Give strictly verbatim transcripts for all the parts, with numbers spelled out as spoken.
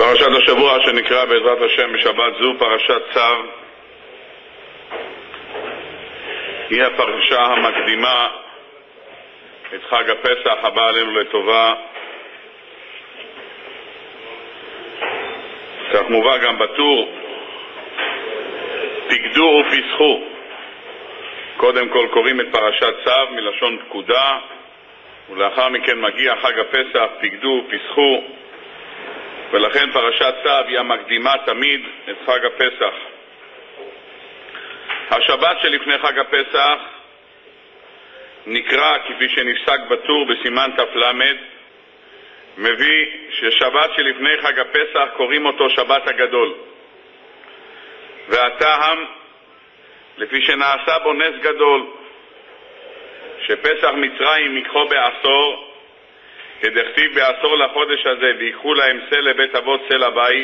פרשת השבוע שנקרא בעזרת השם בשבת זו, פרשת צו, היא הפרשה המקדימה את חג הפסח הבא עלינו לטובה. כך מובא גם בטור, פקדו ופסחו. קודם כל קוראים את פרשת צו מלשון פקודה, ולאחר מכן מגיע חג הפסח, פקדו ופסחו, ולכן פרשת צו היא המקדימה תמיד את חג הפסח. השבת שלפני חג הפסח נקרא, כפי שנפסק בטור בסימן תפלמד, מביא ששבת שלפני חג הפסח קוראים אותו שבת הגדול. והטעם, לפי שנעשה בו נס גדול, שפסח מצרים ייקחו בעשור, כדכתיב בעשור לחודש הזה ויקחו להם סל לבית אבות סל הבית,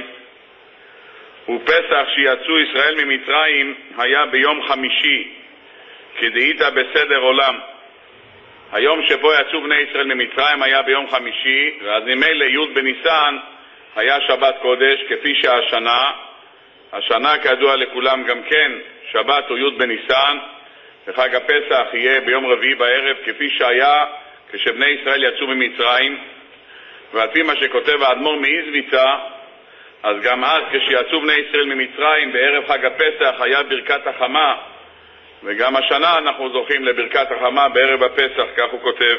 ופסח שיצאו ישראל ממצרים היה ביום חמישי, כדאית בסדר עולם. היום שבו יצאו בני ישראל ממצרים היה ביום חמישי, ואז ממילא י' בניסן היה שבת קודש, כפי שהשנה, השנה כידוע לכולם גם כן, שבת הוא י' בניסן, וחג הפסח יהיה ביום רביעי בערב, כפי שהיה כשבני ישראל יצאו ממצרים. ועל פי מה שכותב האדמו"ר מאיזוויצה, אז גם אז כשיצאו בני ישראל ממצרים בערב חג הפסח היה ברכת החמה, וגם השנה אנחנו זוכים לברכת החמה בערב הפסח, כך הוא כותב.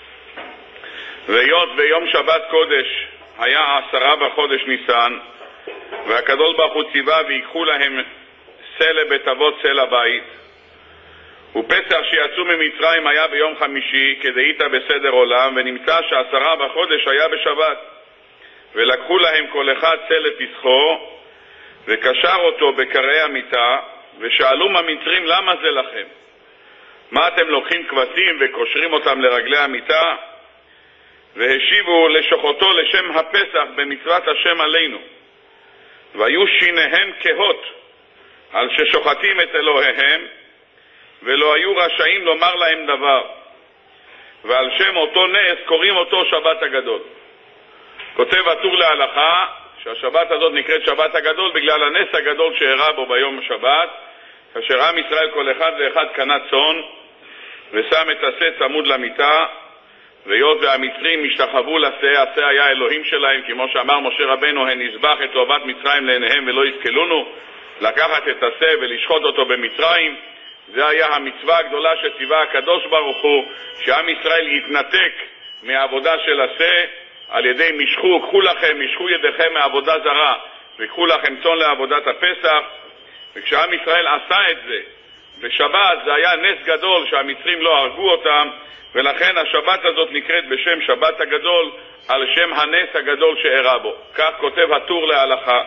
והיות ויום שבת קודש היה עשרה בחודש ניסן, והקדוש ברוך הוא ציווה ויקחו להם סל לבית אבות סל הבית, ופסח שיצאו ממצרים היה ביום חמישי, כדאית בסדר עולם, ונמצא שעשרה בחודש היה בשבת. ולקחו להם כל אחד סל לפסחו, וקשר אותו בקרי המיטה, ושאלו המצרים, למה זה לכם? מה אתם לוקחים כבשים וקושרים אותם לרגלי המיטה? והשיבו לשוחותו לשם הפסח במצוות השם עלינו. והיו שיניהם כהות על ששוחטים את אלוהיהם, ולא היו רשאים לומר להם דבר, ועל שם אותו נס קוראים אותו שבת הגדול. כותב הטור להלכה שהשבת הזאת נקראת שבת הגדול בגלל הנס הגדול שאירע בו ביום השבת, כאשר עם ישראל כל אחד ואחד קנה צאן ושם את השה צמוד למיטה, והיות והמצרים השתחוו לשה, השה היה אלוהים שלהם, כמו שאמר משה רבנו, הן נזבח את אהבת מצרים לעיניהם ולא יסכלונו, לקחת את השה ולשחוט אותו במצרים. זה היה המצווה הגדולה שציווה הקדוש ברוך הוא, שעם ישראל יתנתק מהעבודה של השה על ידי משכו, קחו לכם, משכו ידיכם מעבודה זרה וקחו לכם צאן לעבודת הפסח. וכשעם ישראל עשה את זה בשבת, זה היה נס גדול שהמצרים לא הרגו אותם, ולכן השבת הזאת נקראת בשם שבת הגדול על שם הנס הגדול שאירע בו. כך כותב הטור להלכה.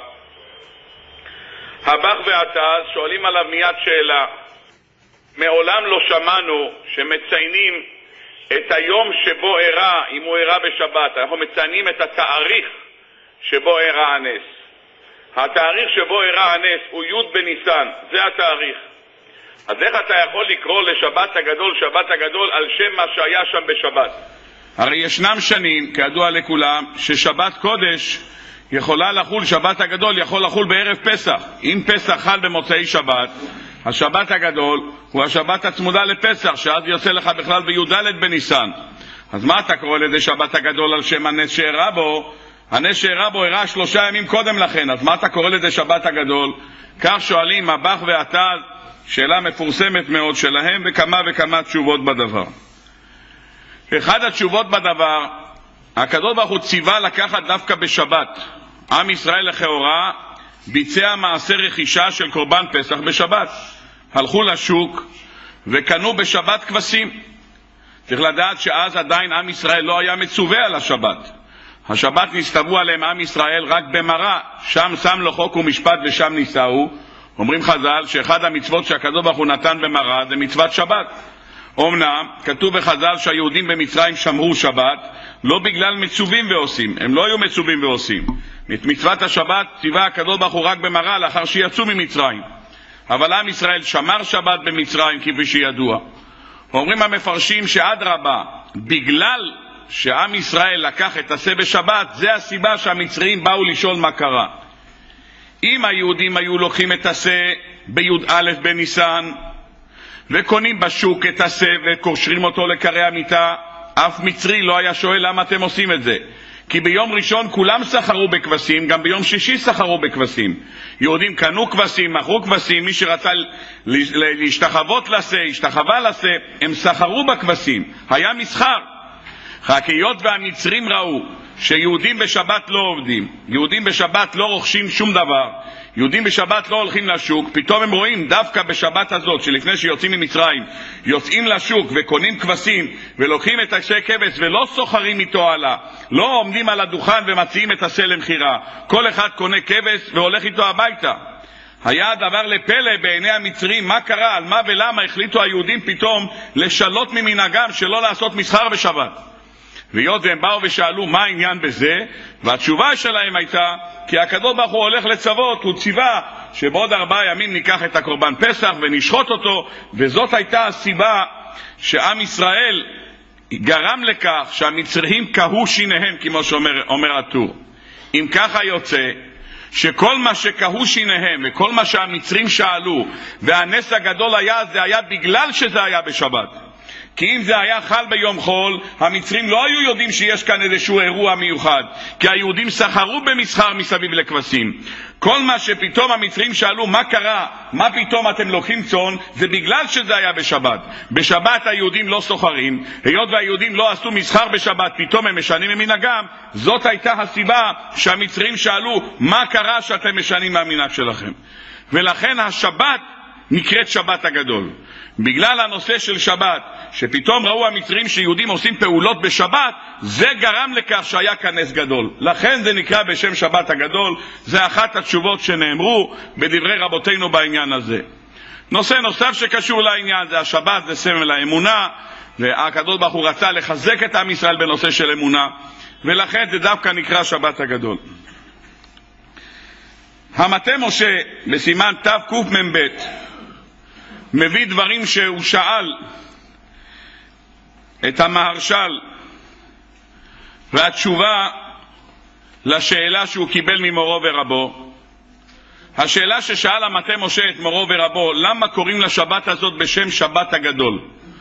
הבח והטז שואלים עליו מיד שאלה. מעולם לא שמענו שמציינים את היום שבו אירע, אם הוא אירע בשבת. אנחנו מציינים את התאריך שבו אירע הנס. התאריך שבו אירע הנס הוא י' בניסן, זה התאריך. אז איך אתה יכול לקרוא לשבת הגדול שבת הגדול על שם מה שהיה שם בשבת? הרי ישנם שנים, כידוע לכולם, ששבת קודש יכולה לחול, שבת הגדול יכול לחול בערב פסח. אם פסח חל במוצאי שבת, השבת הגדול הוא השבת הצמודה לפסח, שאז יוצא לך בכלל בי"ד בניסן. אז מה אתה קורא לזה שבת הגדול על שם הנס שאירע בו? הנס שאירע בו אירע שלושה ימים קודם לכן, אז מה אתה קורא לזה שבת הגדול? כך שואלים הבח והטז, שאלה מפורסמת מאוד שלהם, וכמה וכמה תשובות בדבר. אחד התשובות בדבר, הקדוש ברוך הוא ציווה לקחת דווקא בשבת. עם ישראל לכאורה ביצע מעשה רכישה של קורבן פסח בשבת. הלכו לשוק וקנו בשבת כבשים. צריך לדעת שאז עדיין עם ישראל לא היה מצווה על השבת. השבת נסתברו עליהם עם ישראל רק במראה, שם שם לו חוק ומשפט ושם ניסהו. אומרים חז"ל שאחד המצוות שהקדוש ברוך הוא נתן במראה זה מצוות שבת. אומנם כתוב בחז"ל שהיהודים במצרים שמרו שבת לא בגלל מצווים ועושים, הם לא היו מצווים ועושים. את מצוות השבת ציווה הקדוש ברוך הוא רק במראה לאחר שיצאו ממצרים. אבל עם ישראל שמר שבת במצרים כפי שידוע. אומרים המפרשים שעד רבה, בגלל שעם ישראל לקח את עשה בשבת, זה הסיבה שהמצרים באו לשאול מה קרה. אם היהודים היו לוקחים את עשה בי"א בניסן וקונים בשוק את עשה וקושרים אותו לקרי המיטה, אף מצרי לא היה שואל למה אתם עושים את זה. כי ביום ראשון כולם סחרו בכבשים, גם ביום שישי סחרו בכבשים. יהודים קנו כבשים, מכרו כבשים, מי שרצה להשתחוות לשה, השתחווה לשה, הם סחרו בכבשים, היה מסחר. רק היות והמצרים ראו שיהודים בשבת לא עובדים, יהודים בשבת לא רוכשים שום דבר, יהודים בשבת לא הולכים לשוק, פתאום הם רואים דווקא בשבת הזאת שלפני שיוצאים ממצרים יוצאים לשוק וקונים כבשים ולוקחים את עשה כבש ולא סוחרים איתו עלה, לא עומדים על הדוכן ומציעים את עשה למחירה, כל אחד קונה כבש והולך איתו הביתה. היה דבר לפלא בעיני המצרים, מה קרה, על מה ולמה החליטו היהודים פתאום לשלות ממנהגם שלא לעשות מסחר בשבת. והיות והם באו ושאלו מה העניין בזה, והתשובה שלהם הייתה כי הקדוש ברוך הוא הולך לצוות, הוא ציווה שבעוד ארבעה ימים ניקח את הקורבן פסח ונשחוט אותו, וזאת הייתה הסיבה שעם ישראל גרם לכך שהמצרים קהו שיניהם, כמו שאומר אומר הטור. אם ככה יוצא שכל מה שקהו שיניהם וכל מה שהמצרים שאלו והנס הגדול היה, זה היה בגלל שזה היה בשבת. כי אם זה היה חל ביום חול, המצרים לא היו יודעים שיש כאן איזשהו אירוע מיוחד, כי היהודים סחרו במסחר מסביב לכבשים. כל מה שפתאום המצרים שאלו מה קרה, מה פתאום אתם לוקחים צאן, זה בגלל שזה היה בשבת. בשבת היהודים לא סוחרים, היות והיהודים לא עשו מסחר בשבת, פתאום הם משנים ממנהגם, זאת הייתה הסיבה שהמצרים שאלו מה קרה שאתם משנים מהמנהג שלכם. ולכן השבת נקראת שבת הגדול. בגלל הנושא של שבת, שפתאום ראו המצרים שיהודים עושים פעולות בשבת, זה גרם לכך שהיה כנס גדול. לכן זה נקרא בשם שבת הגדול. זה אחת התשובות שנאמרו בדברי רבותינו בעניין הזה. נושא נוסף שקשור לעניין זה השבת, זה סמל האמונה, והקדוש ברוך הוא רצה לחזק את עם ישראל בנושא של אמונה, ולכן זה דווקא נקרא שבת הגדול. המטה משה בסימן תקמ"ב מביא דברים שהוא שאל את המהרש"ל, והתשובה לשאלה שהוא קיבל ממורו ורבו. השאלה ששאל המטה משה את מורו ורבו, למה קוראים לשבת הזאת בשם שבת הגדול?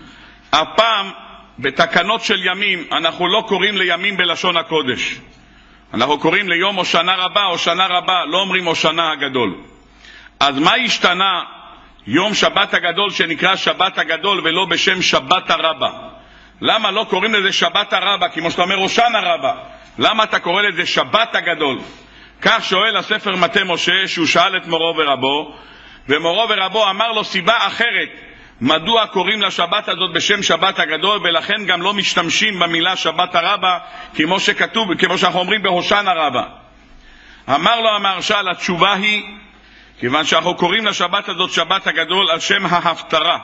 הפעם בתקנות של ימים אנחנו לא קוראים לימים בלשון הקודש, אנחנו קוראים ליום הושנה רבה, הושנה רבה, לא אומרים הושנה הגדול. אז מה השתנה יום שבת הגדול שנקרא שבת הגדול ולא בשם שבת הרבה? למה לא קוראים לזה שבת הרבה, כמו שאתה אומר הושנה רבה? למה אתה קורא לזה שבת הגדול? כך שואל הספר מטה משה, שהוא שאל את מורו ורבו, ומורו ורבו אמר לו סיבה אחרת מדוע קוראים לשבת הזאת בשם שבת הגדול, ולכן גם לא משתמשים במילה שבת הרבה כמו שכתוב, כמו שאנחנו אומרים בהושנה רבה. אמר לו המהרש"ל, התשובה היא כיוון שאנחנו קוראים לשבת הזאת שבת הגדול על שם ההפטרה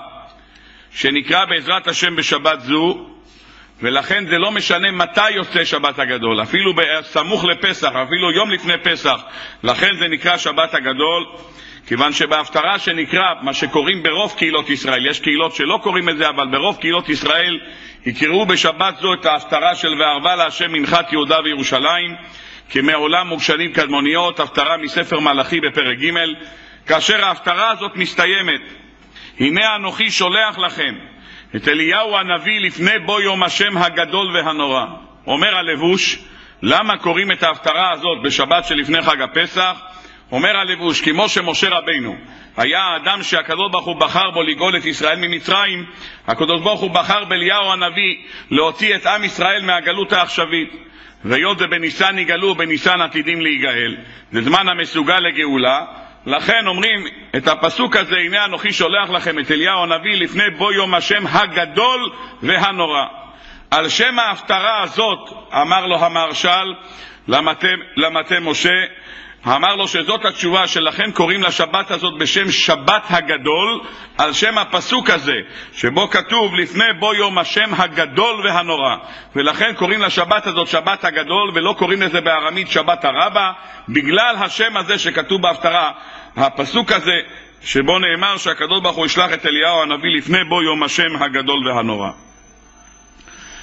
שנקרא בעזרת השם בשבת זו, ולכן זה לא משנה מתי יוצא שבת הגדול, אפילו סמוך לפסח, אפילו יום לפני פסח, לכן זה נקרא שבת הגדול. כיוון שבהפטרה שנקרא, מה שקוראים ברוב קהילות ישראל, יש קהילות שלא קוראים את זה, אבל ברוב קהילות ישראל יקראו בשבת זו את ההפטרה של וערבה להשם מנחת יהודה וירושלים, כי מעולם מוגשנים קדמוניות, הפטרה מספר מלאכי בפרק ג'. כאשר ההפטרה הזאת מסתיימת, הנה אנוכי שולח לכם את אליהו הנביא לפני בו יום השם הגדול והנורא. אומר הלבוש, למה קוראים את ההפטרה הזאת בשבת שלפני חג הפסח? אומר הלבוש, כמו שמשה רבינו היה האדם שהקדוש ברוך הוא בחר בו לגאול את ישראל ממצרים, הקדוש ברוך הוא בחר באליהו הנביא להוציא את עם ישראל מהגלות העכשווית, והיות ובניסן יגאלו, בניסן עתידים להיגאל, זה זמן המסוגל לגאולה. לכן אומרים את הפסוק הזה, הנה אנוכי שולח לכם את אליהו הנביא לפני בו יום השם הגדול והנורא. על שם ההפטרה הזאת אמר לו המהרש"ל למטה, למטה משה, אמר לו שזאת התשובה שלכן קוראים לשבת הזאת בשם שבת הגדול, על שם הפסוק הזה שבו כתוב לפני בו יום השם הגדול והנורא, ולכן קוראים לשבת הזאת שבת הגדול ולא קוראים לזה בארמית שבת הרבה, בגלל השם הזה שכתוב בהפטרה, הפסוק הזה שבו נאמר שהקדוש ברוך הוא ישלח את אליהו הנביא לפני בו יום השם הגדול והנורא.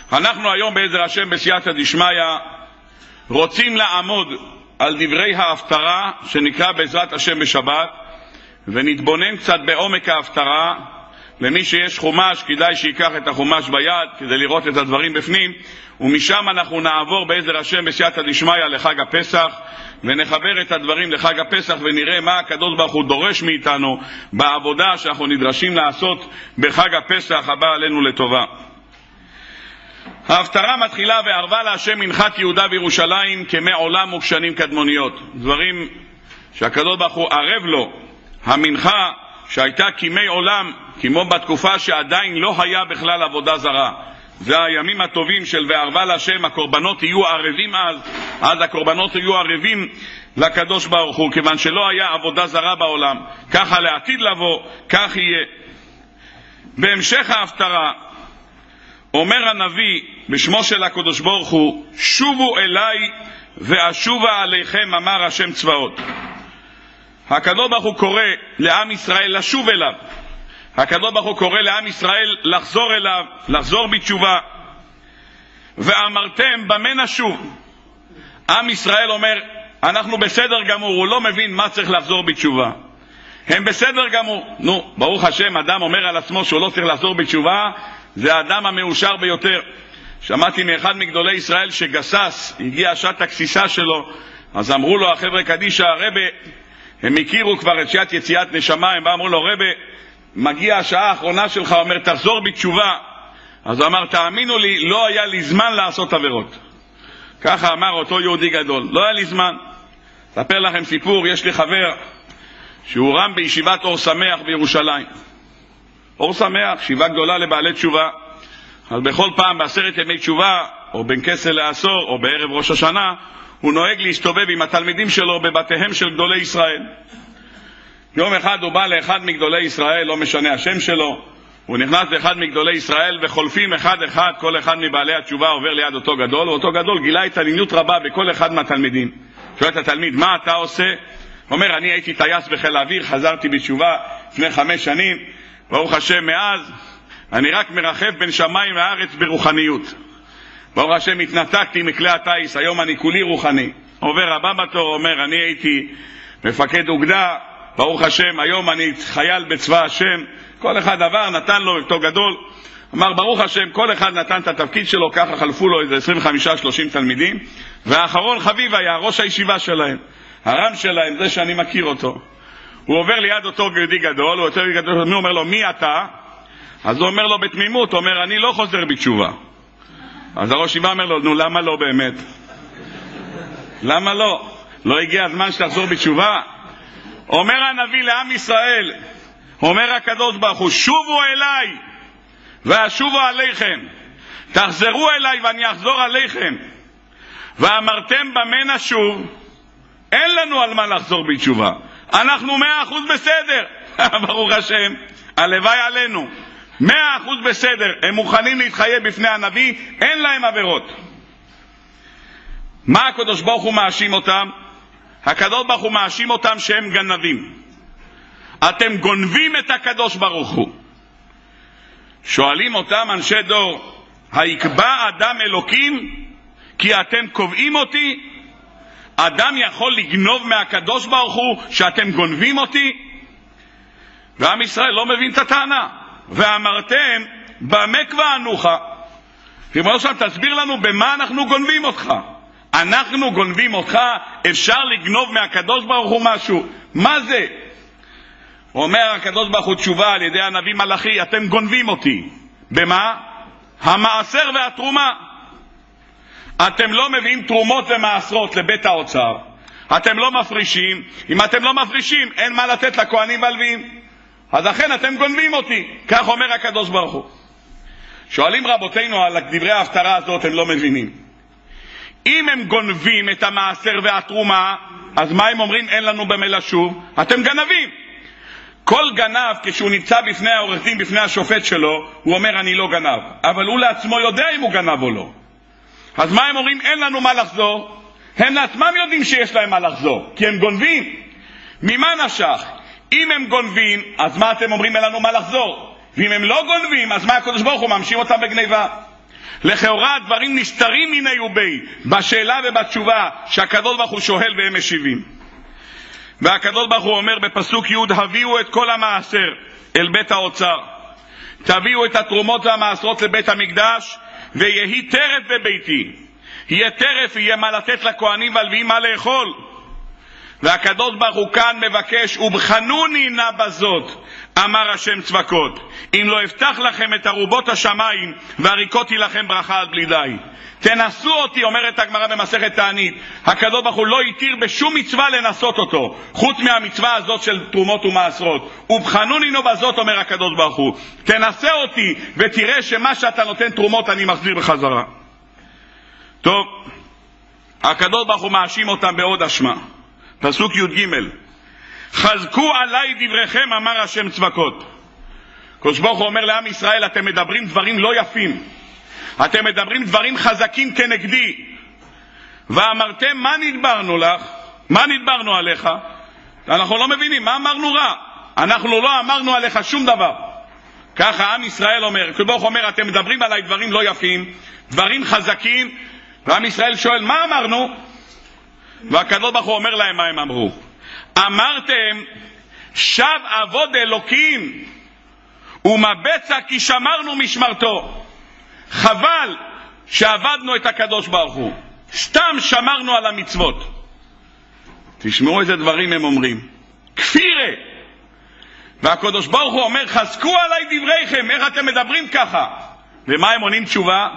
אנחנו היום בעזר השם בסייעתא דשמיא רוצים לעמוד על דברי ההפטרה שנקרא בעזרת השם בשבת, ונתבונן קצת בעומק ההפטרה. למי שיש חומש כדאי שיקח את החומש ביד כדי לראות את הדברים בפנים, ומשם אנחנו נעבור בעזר השם בסייעתא דשמיא לחג הפסח, ונחבר את הדברים לחג הפסח ונראה מה הקדוש ברוך הוא דורש מאיתנו בעבודה שאנחנו נדרשים לעשות בחג הפסח הבא עלינו לטובה. ההפטרה מתחילה וערבה להשם מנחת יהודה וירושלים כמי עולם וכשנים קדמוניות, דברים שהקדוש ברוך הוא ערב לו. המנחה שהייתה כמי עולם, כמו בתקופה שעדיין לא היה בכלל עבודה זרה, זה הימים הטובים של וערבה להשם, הקורבנות יהיו ערבים אז, אז הקורבנות יהיו ערבים לקדוש ברוך הוא, כיוון שלא היה עבודה זרה בעולם. ככה לעתיד לבוא, כך יהיה. בהמשך ההפטרה אומר הנביא בשמו של הקדוש ברוך הוא, שובו אליי ואשובה עליכם אמר השם צבאות. הקדוש ברוך הוא קורא לעם ישראל לשוב אליו, הקדוש ברוך הוא קורא לעם ישראל לחזור אליו, לחזור בתשובה. ואמרתם במה נשוב? עם ישראל אומר אנחנו בסדר גמור, הוא לא מבין מה צריך לחזור בתשובה. הם בסדר גמור. נו, ברוך השם, אדם אומר על עצמו שהוא לא צריך לחזור בתשובה, זה האדם המאושר ביותר. שמעתי מאחד מגדולי ישראל שגסס, הגיע שעת הכסיסה שלו, אז אמרו לו החבר'ה קדישה, הרבי, הם הכירו כבר את שעת יציאת נשמה, הם אמרו לו, רבי, מגיע השעה האחרונה שלך, אומר תחזור בתשובה. אז הוא אמר, תאמינו לי, לא היה לי זמן לעשות עבירות. ככה אמר אותו יהודי גדול, לא היה לי זמן. אספר לכם סיפור, יש לי חבר שהוא רם בישיבת אור שמח בירושלים. אור שמח, שיבה גדולה לבעלי תשובה. אז בכל פעם בעשרת ימי תשובה, או בין כסל לעשור, או בערב ראש השנה, הוא נוהג להסתובב עם התלמידים שלו בבתיהם של גדולי ישראל. יום אחד הוא בא לאחד מגדולי ישראל, לא משנה השם שלו, הוא נכנס לאחד מגדולי ישראל וחולפים אחד אחד, כל אחד מבעלי התשובה עובר ליד אותו גדול, ואותו גדול גילה התעניינות רבה בכל אחד מהתלמידים. שואל את התלמיד, מה אתה עושה? הוא אומר, אני הייתי טייס בחיל האוויר, חזרתי בתשובה לפני חמש שנים, ברוך השם מאז, אני רק מרחב בין שמיים לארץ ברוחניות. ברוך השם התנתקתי מכלי הטייס, היום אני כולי רוחני. עובר הבא בתור, אומר, אני הייתי מפקד אוגדה, ברוך השם, היום אני חייל בצבא השם. כל אחד עבר, נתן לו אותו גדול. אמר, ברוך השם, כל אחד נתן את התפקיד שלו, ככה חלפו לו איזה עשרים וחמישה שלושים תלמידים, והאחרון חביב היה ראש הישיבה שלהם, הרם שלהם, זה שאני מכיר אותו. הוא עובר ליד אותו גדי גדול, הוא יותר גדול, הוא אומר לו, מי אתה? אז הוא אומר לו בתמימות, הוא אומר, אני לא חוזר בתשובה. אז הראש הישיבה אומר לו, נו, למה לא באמת? למה לא? לא הגיע הזמן שתחזור בתשובה? אומר הנביא לעם ישראל, אומר הקדוש ברוך הוא, שובו אליי ואשובו עליכם, תחזרו אליי ואני אחזור עליכם. ואמרתם במה נשוב? אין לנו על מה לחזור בתשובה, אנחנו מאה אחוז בסדר. ברוך השם, הלוואי עלינו, מאה אחוז בסדר. הם מוכנים להתחייב בפני הנביא, אין להם עבירות. מה הקדוש ברוך הוא מאשים אותם? הקדוש ברוך הוא מאשים אותם שהם גנבים. אתם גונבים את הקדוש ברוך הוא. שואלים אותם אנשי דור, היקבע אדם אלוקים כי אתם קובעים אותי? אדם יכול לגנוב מהקדוש ברוך הוא שאתם גונבים אותי? ועם ישראל לא מבין את הטענה. ואמרתם במה קבענוך? ריבונו של עולם, תסביר לנו במה אנחנו גונבים אותך. אנחנו גונבים אותך? אפשר לגנוב מהקדוש ברוך הוא משהו? מה זה? אומר הקדוש ברוך הוא תשובה על ידי הנביא מלאכי, אתם גונבים אותי. במה? המעשר והתרומה. אתם לא מביאים תרומות ומעשרות לבית האוצר, אתם לא מפרישים. אם אתם לא מפרישים, אין מה לתת לכהנים והלוויים, אז לכן אתם גונבים אותי. כך אומר הקדוש ברוך הוא. שואלים רבותינו על דברי ההפטרה הזאת, הם לא מבינים. אם הם גונבים את המעשר והתרומה, אז מה הם אומרים? אין לנו במה לשוב. אתם גנבים. כל גנב כשהוא נמצא בפני העורך דין, בפני השופט שלו, הוא אומר אני לא גנב, אבל הוא לעצמו יודע אם הוא גנב או לא. אז מה הם אומרים? אין לנו מה לחזור. הם לעצמם יודעים שיש להם מה לחזור, כי הם גונבים. ממה נשך? אם הם גונבים, אז מה אתם אומרים? אין לנו מה לחזור. ואם הם לא גונבים, אז מה הקדוש ברוך הוא ממשיך אותם בגניבה? לכאורה הדברים נסתרים מיני ובי בשאלה ובתשובה שהקדוש ברוך הוא שואל והם משיבים. והקדוש ברוך הוא אומר בפסוק י' הביאו את כל המעשר אל בית האוצר, תביאו את התרומות והמעשרות לבית המקדש, ויהי טרף בביתי. יהיה טרף, יהיה מה לתת לכהנים והלוויים מה לאכול. והקדוש ברוך הוא כאן מבקש, ובחנוני נא בזאת, אמר השם צבקות, אם לא אפתח לכם את ארובות השמיים והריקותי לכם ברכה עד בלי די. תנסו אותי, אומרת הגמרא במסכת תענית, הקדוש ברוך הוא לא התיר בשום מצווה לנסות אותו חוץ מהמצווה הזאת של תרומות ומעשרות. ובחנוני נא בזאת, אומר הקדוש ברוך הוא, תנסה אותי ותראה שמה שאתה נותן תרומות אני מחזיר בחזרה. טוב, הקדוש ברוך הוא מאשים אותם בעוד אשמה. פסוק י"ג, חזקו עליי דבריכם, אמר השם צבקות. הקדוש ברוך הוא אומר לעם ישראל, אתם מדברים דברים לא יפים, אתם מדברים דברים חזקים כנגדי, ואמרתם מה נדברנו לך, מה נדברנו עליך? אנחנו לא מבינים, מה אמרנו רע? אנחנו לא אמרנו עליך שום דבר. ככה עם ישראל אומר, הקדוש ברוך הוא אומר, אתם מדברים עליי דברים לא יפים, דברים חזקים, ועם ישראל שואל מה אמרנו? והקדוש ברוך הוא אומר להם מה הם אמרו. אמרתם שב עבוד אלוקים ומבצע כי שמרנו משמרתו. חבל שעבדנו את הקדוש ברוך הוא, סתם שמרנו על המצוות. תשמעו איזה דברים הם אומרים, כפירה. והקדוש ברוך הוא אומר חזקו עליי דבריכם, איך אתם מדברים ככה? ומה הם עונים תשובה?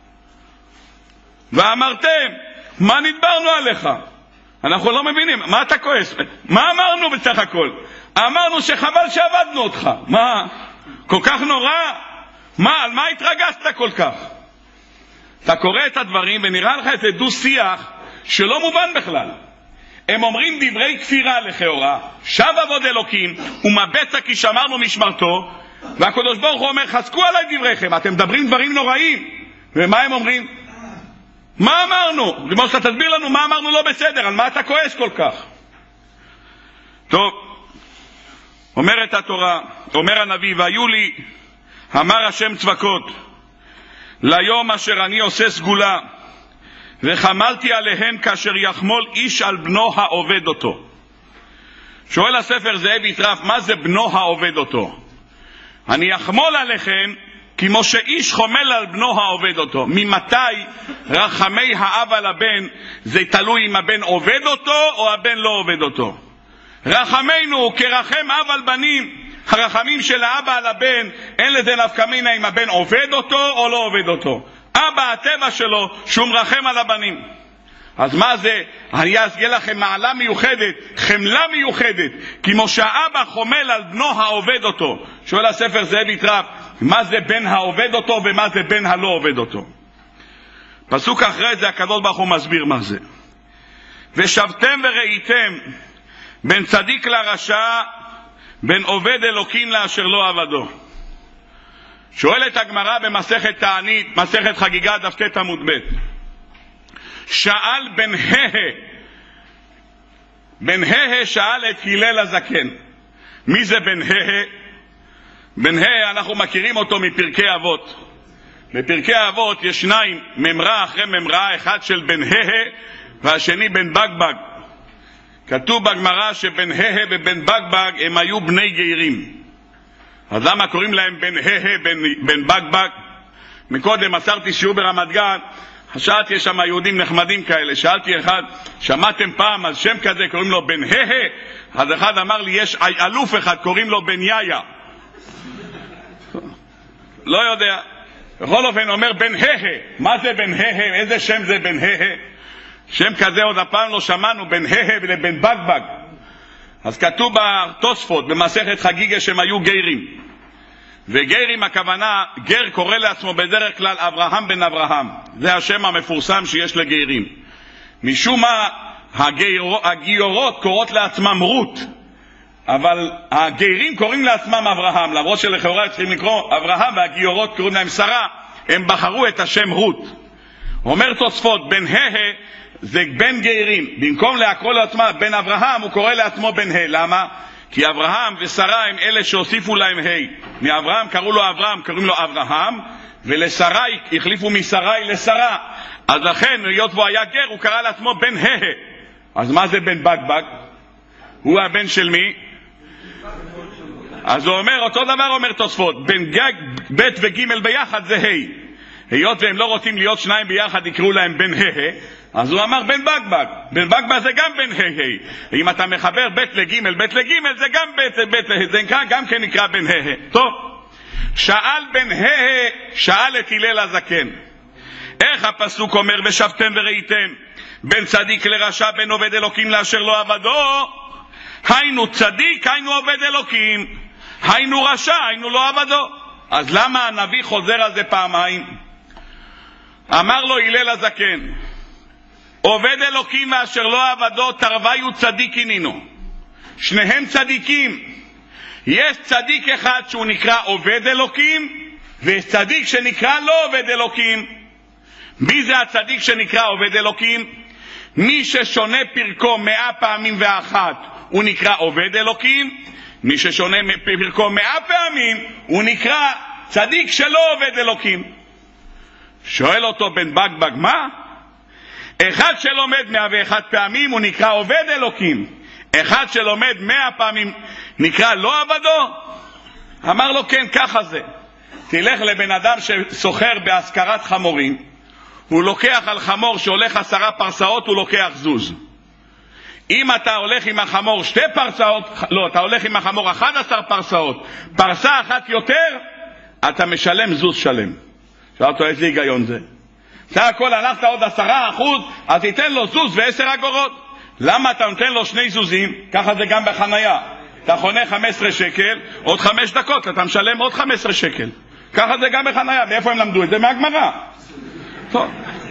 ואמרתם מה נדברנו עליך? אנחנו לא מבינים, מה אתה כועס? מה אמרנו בסך הכל? אמרנו שחבל שעבדנו אותך. מה? כל כך נורא? מה? על מה התרגשת כל כך? אתה קורא את הדברים ונראה לך איזה דו שיח שלא מובן בכלל. הם אומרים דברי כפירה לכאורה, שב עבוד אלוקים ומבצע כי שמרנו משמרתו, והקדוש ברוך הוא אומר חזקו עליי דבריכם, אתם מדברים דברים נוראים. ומה הם אומרים? מה אמרנו? כמו שאתה תסביר לנו מה אמרנו לא בסדר, על מה אתה כועס כל כך? טוב, אומרת התורה, אומר הנביא, והיו לי, אמר השם צבקות, ליום אשר אני עושה סגולה, וחמלתי עליהן כאשר יחמול איש על בנו העובד אותו. שואל הספר זאב יטרף, מה זה בנו העובד אותו? אני אחמול עליכם כמו שאיש חומל על בנו העובד אותו. ממתי רחמי האב על הבן זה תלוי אם הבן עובד אותו או הבן לא עובד אותו? רחמנו כרחם אב על בנים, הרחמים של האבא על הבן אין לזה נפקא מינה אם הבן עובד אותו או לא עובד אותו. אבא הטבע שלו שהוא מרחם על הבנים. אז מה זה? אני אסגל לכם מעלה מיוחדת, חמלה מיוחדת, כמו שהאבא חומל על בנו העובד אותו. שואל הספר זאב יטרף, מה זה בן העובד אותו ומה זה בן הלא עובד אותו? פסוק אחרי זה הקדוש ברוך הוא מסביר מה זה. ושבתם וראיתם בין צדיק לרשע, בין עובד אלוקים לאשר לא עבדו. שואלת הגמרא במסכת תענית, מסכת חגיגה דף ט' עמוד ב', שאל בן הה, בן הה שאל את הלל הזקן. מי זה בן הה? בן הה אנחנו מכירים אותו מפרקי אבות. בפרקי אבות יש שניים, ממרה אחרי ממרה, אחד של בן הה והשני בן בגבג. כתוב בגמרא שבן הה ובן בגבג הם היו בני גיירים. אז למה קוראים להם בן הה בן, בן בגבג? מקודם מסרתי שיעור ברמת גן, חשבתי יש שם יהודים נחמדים כאלה, שאלתי אחד, שמעתם פעם על שם כזה קוראים לו בן הה? אז אחד אמר לי יש אלוף אחד קוראים לו בן יאיה. לא יודע. בכל אופן אומר בן הה. מה זה בן הה? איזה שם זה בן הה? שם כזה עוד הפעם לא שמענו, בן הה ולבן בגבג. אז כתוב בתוספות במסכת חגיגה שהם היו גיירים. וגיירים הכוונה, גר קורא לעצמו בדרך כלל אברהם בן אברהם. זה השם המפורסם שיש לגיירים. משום מה הגיירות, הגיורות קוראות לעצמם רות, אבל הגיירים קוראים לעצמם אברהם, למרות שלכאורה צריכים לקרוא אברהם, והגיורות קוראים להם שרה, הם בחרו את השם רות. אומר תוספות, בן הה זה בן גיירים, במקום להקרוא לעצמה בן אברהם הוא קורא לעצמו בן הה. למה? כי אברהם ושרה הם אלה שהוסיפו להם ה'. מאברהם קראו לו אברהם, קוראים לו אברהם, ולשרי, החליפו משרי לשרה, אז לכן, היות והוא היה גר, הוא קרא לעצמו בן הה. אז מה זה בן בגבג? הוא הבן של מי? אז הוא אומר, אותו דבר אומר תוספות, בן גג, ב' וג' ביחד זה ה'. היות והם לא רוצים להיות שניים ביחד, יקראו להם בן הה, אז הוא אמר בן בגבג. בן בגבג זה גם בן הה. אם אתה מחבר ב' לג', ב' לג' זה גם ב', ב', זה נקרא, גם כן נקרא בן הה. טוב, שאל בן הה, שאל את הלל הזקן. איך הפסוק אומר, ושבתם וראיתם, בין צדיק לרשע, בין עובד אלוקים לאשר לא עבדו, היינו צדיק, היינו עובד אלוקים, היינו רשע, היינו לא עבדו. אז למה הנביא חוזר על זה פעמיים? אמר לו הלל הזקן, עובד אלוקים ואשר לא עבדו, תרוויו צדיק הנינו. שניהם צדיקים. יש צדיק אחד שהוא נקרא עובד אלוקים, ויש צדיק שנקרא לא עובד אלוקים. מי זה הצדיק שנקרא עובד אלוקים? מי ששונה פרקו מאה פעמים ואחת הוא נקרא עובד אלוקים, מי ששונה פרקו מאה פעמים הוא נקרא צדיק שלא עובד אלוקים. שואל אותו בן בגבג, מה? אחד שלומד מאה ואחת פעמים הוא נקרא עובד אלוקים, אחד שלומד מאה פעמים נקרא לא עבדו? אמר לו כן, ככה זה. תלך לבן אדם שסוחר בהשכרת חמורים, הוא לוקח על חמור שהולך עשרה פרסאות, הוא לוקח זוז. אם אתה הולך עם החמור שתי פרסאות, לא, אתה הולך עם החמור אחד עשר פרסאות, פרסה אחת יותר, אתה משלם זוז שלם. שאלת לו, איזה היגיון זה? זה הכל, הלכת עוד עשרה אחוז, אז תיתן לו זוז ועשר אגורות. למה אתה נותן לו שני זוזים? ככה זה גם בחנייה. אתה חונה חמש עשרה שקל, עוד חמש דקות, אתה משלם עוד חמש עשרה שקל. ככה זה גם בחנייה. מאיפה הם למדו את זה? מהגמרא. טוב.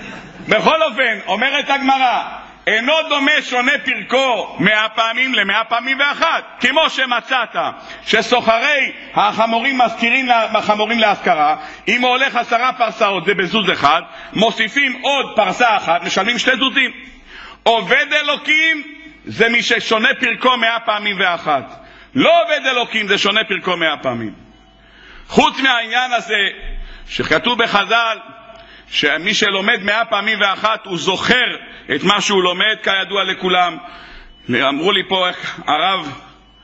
בכל אופן, אומרת הגמרא, אינו דומה שונה פרקו מאה פעמים למאה פעמים ואחת. כמו שמצאת שסוחרי החמורים מזכירים החמורים להשכרה, אם הוא הולך עשרה פרסאות זה בזוז אחד, מוסיפים עוד פרסה אחת, משלמים שתי זוזים. עובד אלוקים זה מי ששונה פרקו מאה פעמים ואחת. לא עובד אלוקים זה שונה פרקו מאה פעמים. חוץ מהעניין הזה שכתוב בחז"ל שמי שלומד מאה פעמים ואחת הוא זוכר את מה שהוא לומד, כידוע לכולם. אמרו לי פה הרב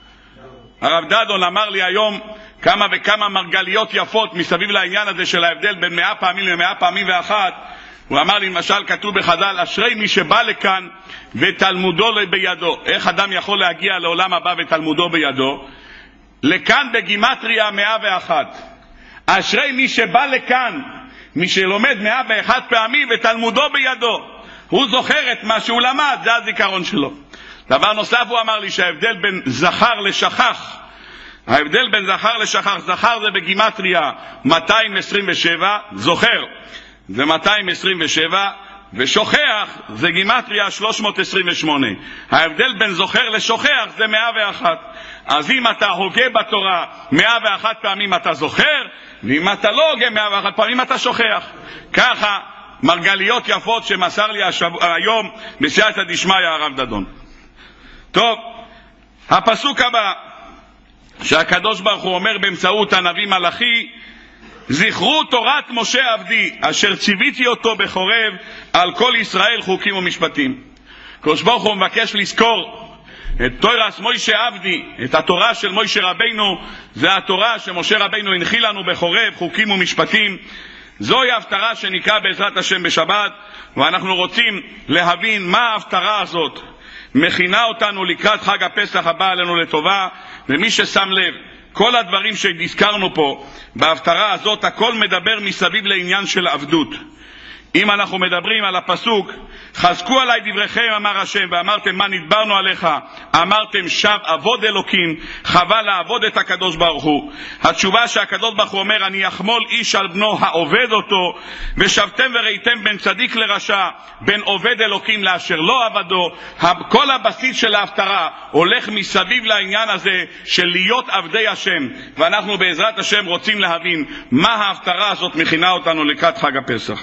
הרב דדון אמר לי היום כמה וכמה מרגליות יפות מסביב לעניין הזה של ההבדל בין מאה פעמים למאה פעמים ואחת. הוא אמר לי למשל, כתוב בחז"ל, אשרי מי שבא לכאן ותלמודו בידו. איך אדם יכול להגיע לעולם הבא ותלמודו בידו? לכאן בגימטריה מאה ואחת. אשרי מי שבא לכאן, מי שלומד מאה ואחת פעמים ותלמודו בידו, הוא זוכר את מה שהוא למד, זה הזיכרון שלו. דבר נוסף הוא אמר לי שההבדל בין זכר לשכח, ההבדל בין זכר לשכח, זכר זה בגימטריה מאתיים עשרים ושבע, זוכר זה מאתיים עשרים ושבע, ושוכח זה גימטריה שלוש מאות עשרים ושמונה. ההבדל בין זוכר לשוכח זה מאה ואחת. אז אם אתה הוגה בתורה מאה ואחת פעמים אתה זוכר, ואם אתה לא הוגה מאה ואחת פעמים אתה שוכח. ככה מרגליות יפות שמסר לי השבוע, היום בסייעתא דשמיא הרב דדון. טוב, הפסוק הבא שהקדוש ברוך הוא אומר באמצעות הנביא מלאכי, זכרו תורת משה עבדי אשר ציוויתי אותו בחורב על כל ישראל חוקים ומשפטים. הקדוש ברוך הוא מבקש לזכור את תורת משה עבדי, את התורה של משה רבינו, זה התורה שמשה רבינו הנחיל לנו בחורב, חוקים ומשפטים. זוהי ההפטרה שנקרא בעזרת השם בשבת, ואנחנו רוצים להבין מה ההפטרה הזאת מכינה אותנו לקראת חג הפסח הבא עלינו לטובה. ומי ששם לב, כל הדברים שהזכרנו פה בהפטרה הזאת, הכל מדבר מסביב לעניין של עבדות. אם אנחנו מדברים על הפסוק, חזקו עליי דבריכם אמר השם, ואמרתם מה נדברנו עליך, אמרתם שב עבוד אלוקים, חבל לעבוד את הקדוש ברוך הוא. התשובה שהקדוש ברוך הוא אומר, אני אחמול איש על בנו העובד אותו, ושבתם וראיתם בין צדיק לרשע, בין עובד אלוקים לאשר לא עבדו. כל הבסיס של ההפטרה הולך מסביב לעניין הזה של להיות עבדי השם, ואנחנו בעזרת השם רוצים להבין מה ההפטרה הזאת מכינה אותנו לקראת חג הפסח.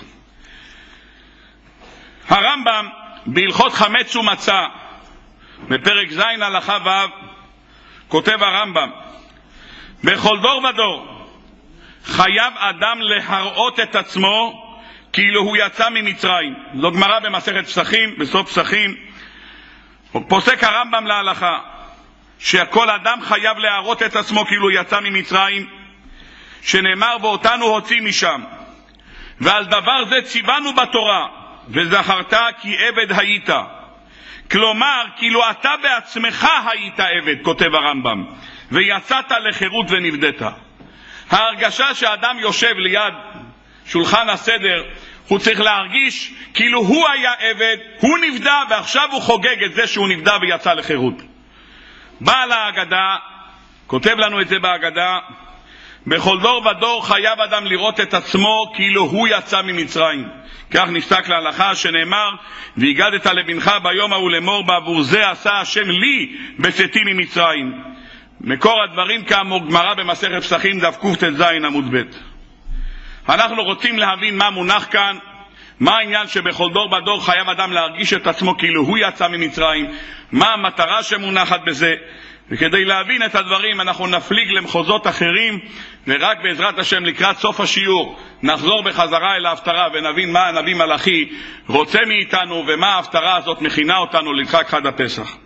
הרמב"ם בהלכות חמץ ומצה בפרק ז' הלכה ו' כותב הרמב"ם, בכל דור ודור חייב אדם להראות את עצמו כאילו הוא יצא ממצרים. זו גמרא במסכת פסחים, בסוף פסחים. פוסק הרמב"ם להלכה שכל אדם חייב להראות את עצמו כאילו יצא ממצרים, שנאמר ואותנו הוציא משם, ועל דבר זה ציוונו בתורה, וזכרת כי עבד היית. כלומר, כאילו אתה בעצמך היית עבד, כותב הרמב"ם, ויצאת לחירות ונבדית. ההרגשה שאדם יושב ליד שולחן הסדר, הוא צריך להרגיש כאילו הוא היה עבד, הוא נבדה, ועכשיו הוא חוגג את זה שהוא נבדה ויצא לחירות. בעל ההגדה כותב לנו את זה בהגדה, בכל דור ודור חייב אדם לראות את עצמו כאילו הוא יצא ממצרים. כך נפסק להלכה שנאמר והגדת לבנך ביום ההוא לאמור בעבור זה עשה השם לי בצאתי ממצרים. מקור הדברים כאמור גמרא במסכת פסחים דף קט"ז עמוד ב'. אנחנו רוצים להבין מה מונח כאן, מה העניין שבכל דור ודור חייב אדם להרגיש את עצמו כאילו הוא יצא ממצרים, מה המטרה שמונחת בזה. וכדי להבין את הדברים אנחנו נפליג למחוזות אחרים, ורק בעזרת השם לקראת סוף השיעור נחזור בחזרה אל ההפטרה ונבין מה הנביא מלאכי רוצה מאיתנו ומה ההפטרה הזאת מכינה אותנו לקראת חג הפסח.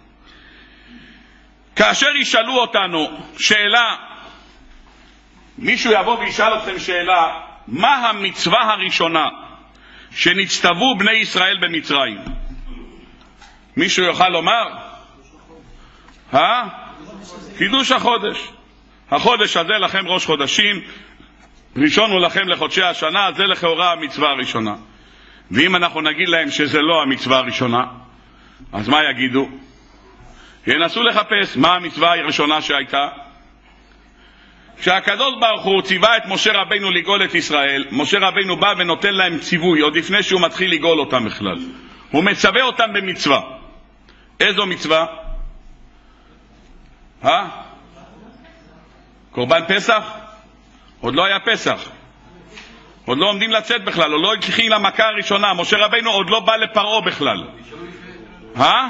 כאשר ישאלו אותנו שאלה, מישהו יבוא וישאל אתכם שאלה, מה המצווה הראשונה שנצטוו בני ישראל במצרים? מישהו יוכל לומר? אה? קידוש החודש. החודש הזה לכם ראש חודשים, ראשון הוא לכם לחודשי השנה, זה לכאורה המצווה הראשונה. ואם אנחנו נגיד להם שזה לא המצווה הראשונה, אז מה יגידו? ינסו לחפש מה המצווה הראשונה שהייתה. כשהקדוש ברוך הוא ציווה את משה רבינו לגאול את ישראל, משה רבינו בא ונותן להם ציווי עוד לפני שהוא מתחיל לגאול אותם בכלל. הוא מצווה אותם במצווה. איזו מצווה? אה? קורבן פסח? עוד לא היה פסח, עוד לא עומדים לצאת בכלל, עוד לא התחיל למכה הראשונה, משה רבינו עוד לא בא לפרעה בכלל. אה?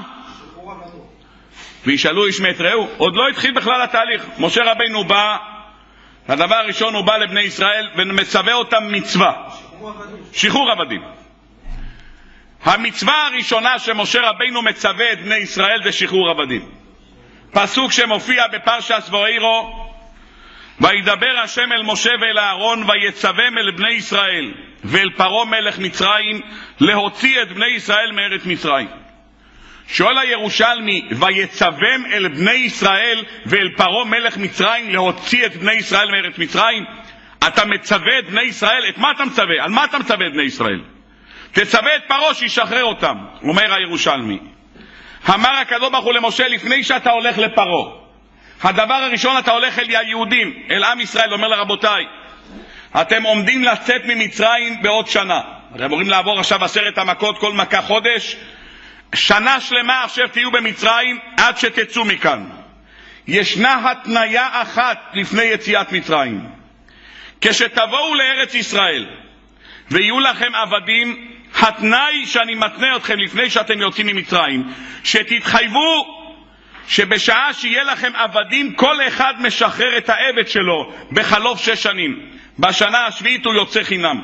וישאלו איש מאת רעהו, עוד לא התחיל בכלל התהליך. משה רבינו בא, הדבר הראשון הוא בא לבני ישראל ומצווה אותם מצווה, שחרור עבדים. המצווה הראשונה שמשה רבינו מצווה את בני ישראל זה שחרור עבדים. פסוק שמופיע בפרשת ואירו, וידבר השם אל משה ואל אהרון ויצווים אל בני ישראל ואל פרעה מלך מצרים להוציא את בני ישראל מארץ מצרים. שואל הירושלמי, ויצווים אל בני ישראל ואל פרעה מלך מצרים להוציא את בני ישראל מארץ מצרים? אתה מצווה את בני ישראל, את מה אתה מצווה? על מה אתה מצווה את בני ישראל? תצווה את פרעה שישחרר אותם. אומר הירושלמי, אמר הקדוש ברוך הוא למשה, לפני שאתה הולך לפרעה, הדבר הראשון אתה הולך אל היהודים, אל עם ישראל, אומר לרבותיי, אתם עומדים לצאת ממצרים בעוד שנה. אתם אמורים לעבור עכשיו עשרת המכות, כל מכה חודש, שנה שלמה עכשיו תהיו במצרים עד שתצאו מכאן. ישנה התניה אחת לפני יציאת מצרים, כשתבואו לארץ ישראל ויהיו לכם עבדים, התנאי שאני מתנה אתכם לפני שאתם יוצאים ממצרים, שתתחייבו שבשעה שיהיה לכם עבדים כל אחד משחרר את העבד שלו בחלוף שש שנים, בשנה השביעית הוא יוצא חינם.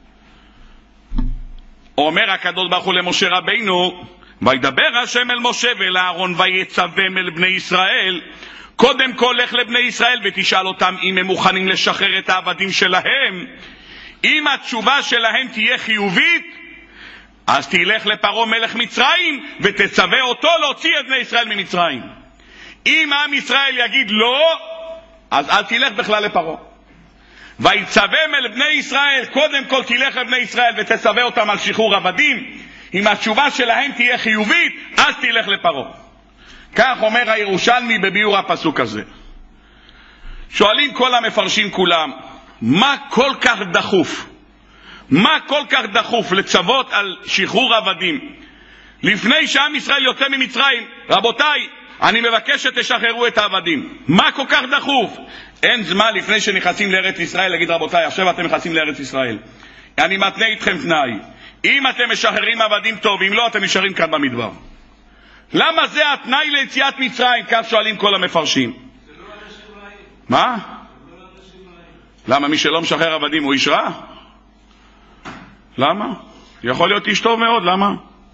אומר הקדוש ברוך הוא למשה רבינו, וידבר השם אל משה ואל אהרון ויצווים אל בני ישראל, קודם כל לך לבני ישראל ותשאל אותם אם הם מוכנים לשחרר את העבדים שלהם. אם התשובה שלהם תהיה חיובית, אז תלך לפרעה מלך מצרים ותצווה אותו להוציא את בני ישראל ממצרים. אם עם ישראל יגיד לא, אז אל תלך בכלל לפרעה. ויצווים אל בני ישראל, קודם כל תלך לבני ישראל ותצווה אותם על שחרור עבדים. אם התשובה שלהם תהיה חיובית, אז תלך לפרעה. כך אומר הירושלמי בביאור הפסוק הזה. שואלים כל המפרשים כולם, מה כל כך דחוף? מה כל כך דחוף לצוות על שחרור עבדים לפני שעם ישראל יוצא ממצרים? רבותיי, אני מבקש שתשחררו את העבדים. מה כל כך דחוף? אין זמן לפני שנכנסים לארץ ישראל להגיד רבותיי, עכשיו אתם נכנסים לארץ ישראל, אני מתנה איתכם תנאי, אם אתם משחררים עבדים טוב, אם לא אתם נשארים כאן במדבר. למה זה התנאי ליציאת מצרים? כך שואלים כל המפרשים. זה לא אנשים רעים. מה? זה לא אנשים רעים. למה? מי שלא משחרר עבדים הוא איש רע? למה? יכול להיות איש טוב מאוד, למה?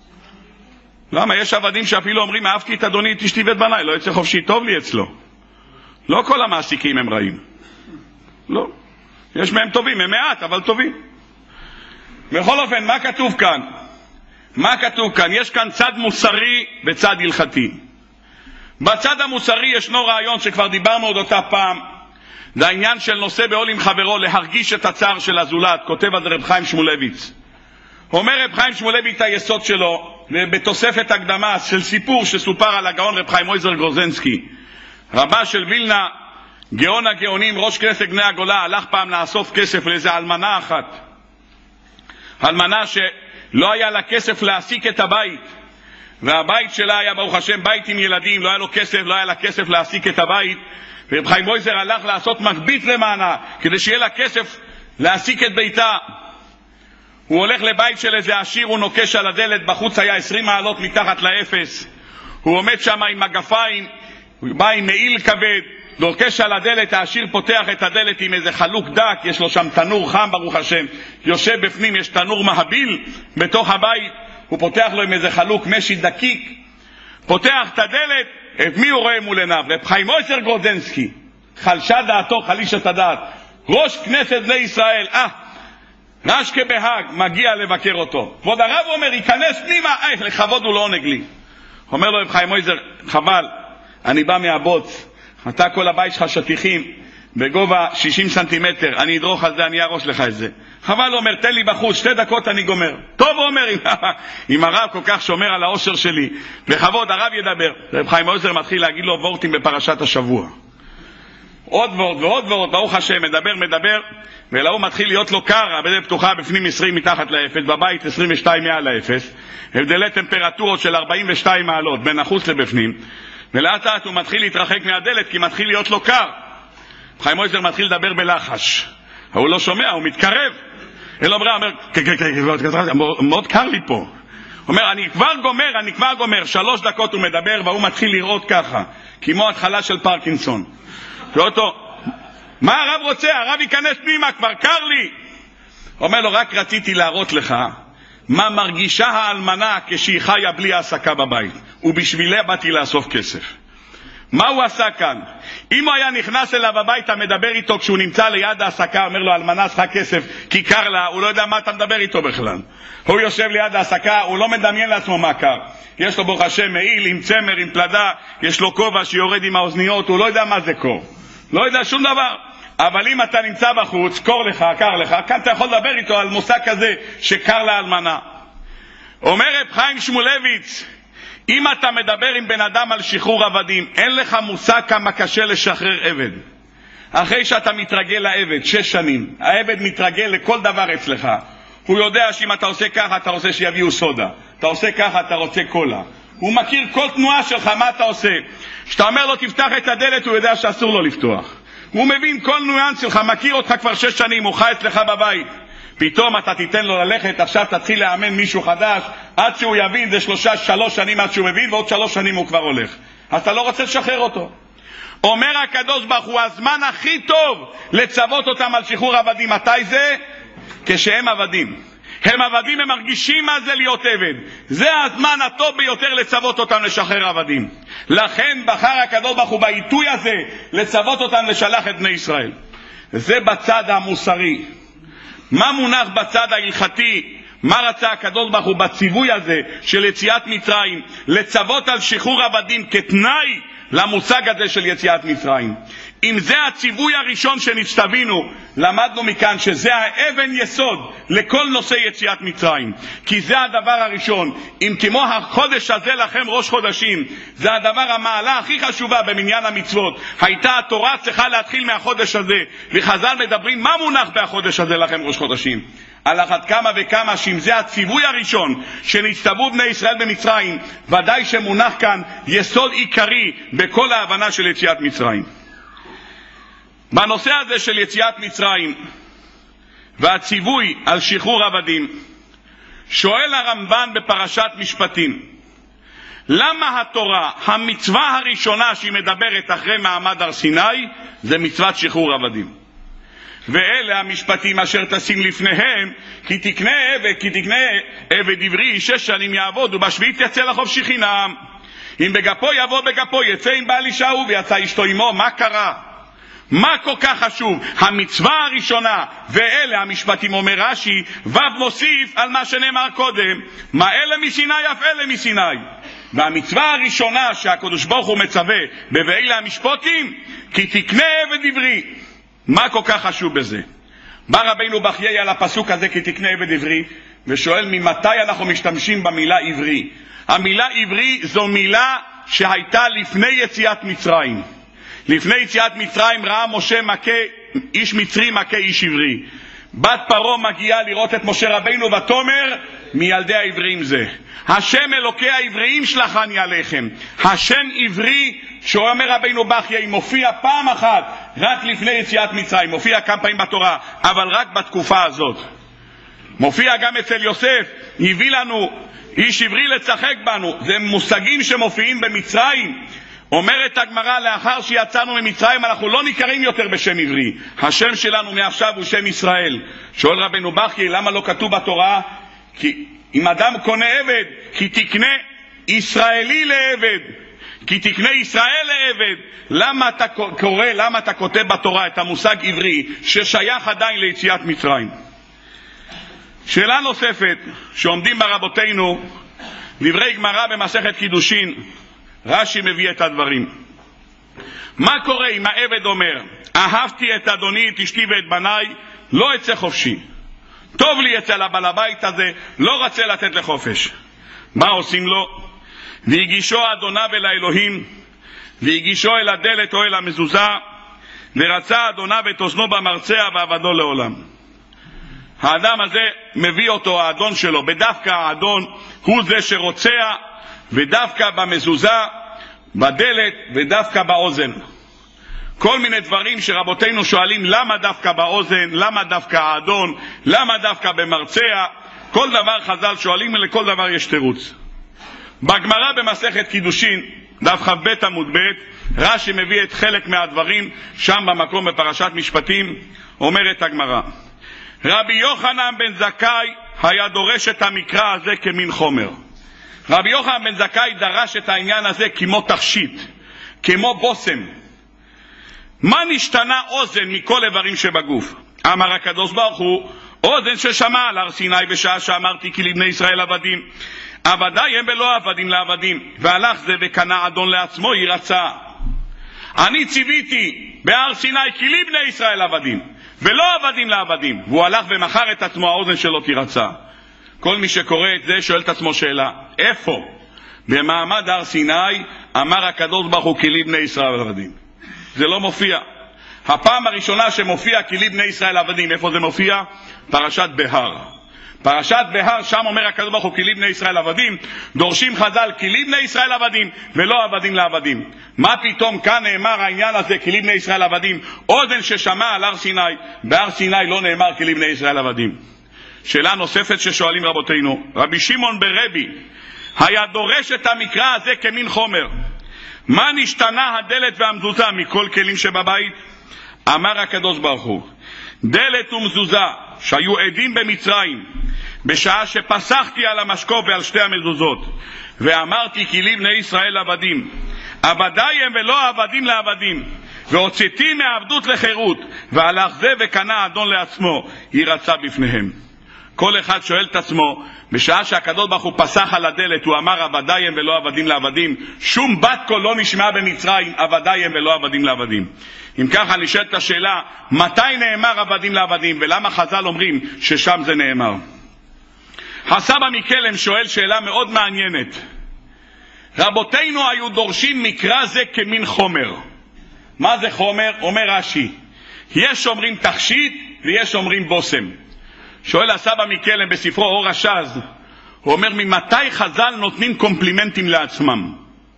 למה? יש עבדים שאפילו אומרים, אהבתי את אדוני, את אשתי ואת בניי, לא יצא חופשי, טוב לי אצלו. לא כל המעסיקים הם רעים. לא. יש מהם טובים, הם מעט, אבל טובים. בכל אופן, מה כתוב כאן? מה כתוב כאן? יש כאן צד מוסרי וצד הלכתי. בצד המוסרי ישנו רעיון שכבר דיברנו עוד אותה פעם, זה העניין של נושא בעול עם חברו, להרגיש את הצער של הזולת. כותב על זה רב חיים שמואלביץ. אומר רב חיים שמואלביץ היסוד שלו, בתוספת הקדמה של סיפור שסופר על הגאון רב חיים מויזר גרוזנסקי, רבה של וילנה, גאון הגאונים, ראש כנסת בני הגולה, הלך פעם לאסוף כסף לאיזה אלמנה אחת. אלמנה שלא היה לה כסף להעסיק את הבית, והבית שלה היה ברוך השם בית עם ילדים, לא היה לו כסף, לא היה לה כסף להעסיק את הבית, ורב חיים מויזר הלך לעשות מגבית למענה כדי שיהיה לה כסף להעסיק את ביתה. הוא הולך לבית של איזה עשיר, הוא נוקש על הדלת, בחוץ היה עשרים מעלות מתחת לאפס, הוא עומד שם עם מגפיים, הוא בא עם מעיל כבד, נוקש על הדלת, העשיר פותח את הדלת עם איזה חלוק דק, יש לו שם תנור חם ברוך השם, יושב בפנים, יש תנור מהביל בתוך הבית, הוא פותח לו עם איזה חלוק משי דקיק, פותח את הדלת, את מי הוא רואה מול עיניו? רב חיים מויזר גרוזנסקי, חלשה דעתו, חליש את הדעת, ראש כנסת בני ישראל, אה, רשקה בהג, מגיע לבקר אותו. כבוד הרב אומר, ייכנס פנימה, אה, לכבוד הוא לא עונג לי. אומר לו רב חיים מויזר, חבל, אני בא מהבוץ, אתה כל הבית שלך שטיחים, בגובה שישים סנטימטר, אני אדרוך על זה, אני ארוש לך את זה. חבל, אומר, תן לי בחוץ, שתי דקות אני גומר. טוב, הוא אומר, אם הרב כל כך שומר על האושר שלי, בכבוד, הרב ידבר. רב חיים מויזר מתחיל להגיד לו וורטים בפרשת השבוע. עוד ועוד ועוד ועוד, ברוך השם, מדבר, מדבר, ואלה הוא מתחיל להיות לו קר, הבדל פתוחה בפנים עשרים מתחת לאפס, בבית עשרים ושתיים מעל לאפס, הבדלי טמפרטורות של ארבעים ושתיים מעלות, בין החוץ לבפנים, ולאט לאט הוא מתחיל להתרחק מהדלת, כי מתחיל להיות לו קר. חיים מויזר מתחיל לדבר בלחש, הוא לא שומע, הוא מתקרב, אלא אומר, מאוד קר לי פה. אומר, אני כבר גומר, אני כבר גומר, שלוש דקות הוא מדבר, והוא מתחיל לראות ככה, כמו התחלה של פרקינסון. ואותו, מה הרב רוצה? הרב ייכנס פנימה, כבר קר לי. אומר לו, רק רציתי להראות לך מה מרגישה האלמנה כשהיא חיה בלי העסקה בבית, ובשבילה באתי לאסוף כסף. מה הוא עשה כאן? אם הוא היה נכנס אליו הביתה, מדבר איתו כשהוא נמצא ליד העסקה, אומר לו, אלמנה צריכה כסף כי קר לה, הוא לא יודע מה אתה מדבר איתו בכלל. הוא יושב ליד העסקה, הוא לא מדמיין לעצמו מה קר. יש לו ברוך השם מעיל עם צמר, עם פלדה, יש לו כובע שיורד עם האוזניות, הוא לא יודע מה זה קור, לא יודע שום דבר. אבל אם אתה נמצא בחוץ, קור לך, קר לך, כאן אתה יכול לדבר איתו על מושג כזה שקר לאלמנה. אומר רב חיים שמואלביץ, אם אתה מדבר עם בן אדם על שחרור עבדים, אין לך מושג כמה קשה לשחרר עבד. אחרי שאתה מתרגל לעבד, שש שנים, העבד מתרגל לכל דבר אצלך. הוא יודע שאם אתה עושה ככה, אתה רוצה שיביאו סודה. אתה עושה ככה, אתה רוצה קולה. הוא מכיר כל תנועה שלך, מה אתה עושה. כשאתה אומר לו, תפתח את הדלת, הוא יודע שאסור לו לפתוח. הוא מבין כל ניואנס שלך, מכיר אותך כבר שש שנים, הוא חי אצלך בבית. פתאום אתה תיתן לו ללכת, עכשיו תתחיל לאמן מישהו חדש, עד שהוא יבין, זה שלושה, שלוש שנים עד שהוא מבין, ועוד שלוש שנים הוא כבר הולך. אז אתה לא רוצה לשחרר אותו. אומר הקדוש ברוך הוא, הזמן הכי טוב לצוות אותם על שחרור עבדים, מתי זה? כשהם עבדים. הם עבדים, הם מרגישים מה זה להיות עבד. זה הזמן הטוב ביותר לצוות אותם לשחרר עבדים. לכן בחר הקדוש ברוך הוא בעיתוי הזה לצוות אותם לשלח את בני ישראל. זה בצד המוסרי. מה מונח בצד ההלכתי? מה רצה הקדוש ברוך הוא בציווי הזה של יציאת מצרים? לצוות על שחרור עבדים כתנאי למושג הזה של יציאת מצרים. אם זה הציווי הראשון שנצטווינו, למדנו מכאן שזה האבן יסוד לכל נושא יציאת מצרים. כי זה הדבר הראשון. אם כמו החודש הזה לכם ראש חודשים, זה הדבר המעלה הכי חשובה במניין המצוות. הייתה התורה צריכה להתחיל מהחודש הזה. וחז"ל מדברים מה מונח בחודש הזה לכם ראש חודשים. על אחת כמה וכמה שאם זה הציווי הראשון שנצטוו בני ישראל במצרים, ודאי שמונח כאן יסוד עיקרי בכל ההבנה של יציאת מצרים. בנושא הזה של יציאת מצרים והציווי על שחרור עבדים, שואל הרמב"ן בפרשת משפטים, למה התורה, המצווה הראשונה שהיא מדברת אחרי מעמד הר סיני, זה מצוות שחרור עבדים? ואלה המשפטים אשר תשים לפניהם, כי תקנה עבד, כי תקנה עבד עברי שש שנים יעבוד, ובשביעית יצא לחופשי חינם. אם בגפו יבוא בגפו, יצא עם בעל אישה הוא, ויצא אשתו עמו. מה קרה? מה כל כך חשוב? המצווה הראשונה, ואלה המשפטים, אומר רש"י, ו' מוסיף על מה שנאמר קודם, מה אלה מסיני אף אלה מסיני. והמצווה הראשונה שהקדוש ברוך הוא מצווה ב"ואלה המשפטים", כי תקנה עבד עברי. מה כל כך חשוב בזה? בא רבינו בחיי על הפסוק הזה, כי תקנה עבד עברי, ושואל ממתי אנחנו משתמשים במילה עברי. המילה עברי זו מילה שהייתה לפני יציאת מצרים. לפני יציאת מצרים ראה משה מכה, איש מצרי מכה איש עברי. בת פרעה מגיעה לראות את משה רבינו ותאמר, מילדי העבריים זה. השם אלוקי העבריים שלחני עליכם. השם עברי, שאומר רבינו בחיי, מופיע פעם אחת רק לפני יציאת מצרים, מופיע כמה פעמים בתורה, אבל רק בתקופה הזאת. מופיע גם אצל יוסף, הביא לנו איש עברי לצחק בנו. זה מושגים שמופיעים במצרים. אומרת הגמרא, לאחר שיצאנו ממצרים אנחנו לא נקראים יותר בשם עברי, השם שלנו מעכשיו הוא שם ישראל. שואל רבנו בחיי, למה לא כתוב בתורה? כי אם אדם קונה עבד, כי תקנה ישראלי לעבד, כי תקנה ישראל לעבד. למה אתה קורא, למה אתה כותב בתורה את המושג עברי ששייך עדיין ליציאת מצרים? שאלה נוספת שעומדים ברבותינו, דברי גמרא במסכת קידושין, רש"י מביא את הדברים. מה קורה אם העבד אומר, אהבתי את אדוני, את אשתי ואת בניי, לא אצא חופשי, טוב לי אצל הבעל הבית הזה, לא רוצה לתת לחופש. מה עושים לו? והגישו אדוניו אל האלוהים, והגישו אל הדלת או אל המזוזה, ורצה אדוניו את אוזנו במרצע ועבדו לעולם. האדם הזה מביא אותו, האדון שלו, בדווקא האדון הוא זה שרוצע, ודווקא במזוזה, בדלת, ודווקא באוזן. כל מיני דברים שרבותינו שואלים, למה דווקא באוזן, למה דווקא האדון, למה דווקא במרצע. כל דבר חז"ל שואלים, ולכל דבר יש תירוץ. בגמרא במסכת קידושין, דף כ"ב עמוד ב', רש"י מביא את חלק מהדברים, שם במקום בפרשת משפטים, אומרת הגמרא, רבי יוחנן בן זכאי היה דורש את המקרא הזה כמין חומר. רבי יוחנן בן זכאי דרש את העניין הזה כמו תכשיט, כמו בוסם. מה נשתנה אוזן מכל איברים שבגוף? אמר הקדוש ברוך הוא, אוזן ששמע על הר סיני בשעה שאמרתי כי לבני ישראל עבדים, עבדי הם ולא עבדים לעבדים, והלך זה וקנה אדון לעצמו ירצה. אני ציוויתי בהר סיני כי לבני ישראל עבדים ולא עבדים לעבדים, והוא הלך ומכר את עצמו, האוזן שלו תרצה. כל מי שקורא את זה שואל את עצמו שאלה, איפה במעמד הר סיני אמר הקדוש ברוך הוא כי לבני ישראל עבדים? זה לא מופיע. הפעם הראשונה שמופיע כי לבני ישראל עבדים, איפה זה מופיע? פרשת בהר. פרשת בהר, שם אומר הקדוש ברוך הוא כי לבני ישראל עבדים, דורשים חז"ל כי לבני ישראל עבדים ולא עבדים לעבדים. מה פתאום כאן נאמר העניין הזה כי לבני ישראל עבדים? אוזן ששמע על הר סיני, בהר סיני לא נאמר כי לבני ישראל עבדים. שאלה נוספת ששואלים רבותינו, רבי שמעון ברבי היה דורש את המקרא הזה כמין חומר. מה נשתנה הדלת והמזוזה מכל כלים שבבית? אמר הקדוש ברוך הוא, דלת ומזוזה שהיו עדים במצרים בשעה שפסחתי על המשקוף ועל שתי המזוזות ואמרתי כי לבני ישראל עבדים, עבדי הם ולא עבדים לעבדים, והוצאתי מעבדות לחירות, והלך זה וקנה אדון לעצמו ירצה בפניהם. כל אחד שואל את עצמו, בשעה שהקדוש ברוך הוא פסח על הדלת הוא אמר עבדי הם ולא עבדים לעבדים, שום בת קול לא נשמע במצרים עבדי הם ולא עבדים לעבדים. אם ככה נשאלת השאלה, מתי נאמר עבדים לעבדים ולמה חז"ל אומרים ששם זה נאמר? הסבא מקלם שואל שאלה מאוד מעניינת. רבותינו היו דורשים מקרא זה כמין חומר. מה זה חומר? אומר רש"י, יש אומרים תכשיט ויש אומרים בוסם. שואל הסבא מקלם בספרו אור השז, הוא אומר, ממתי חז"ל נותנים קומפלימנטים לעצמם?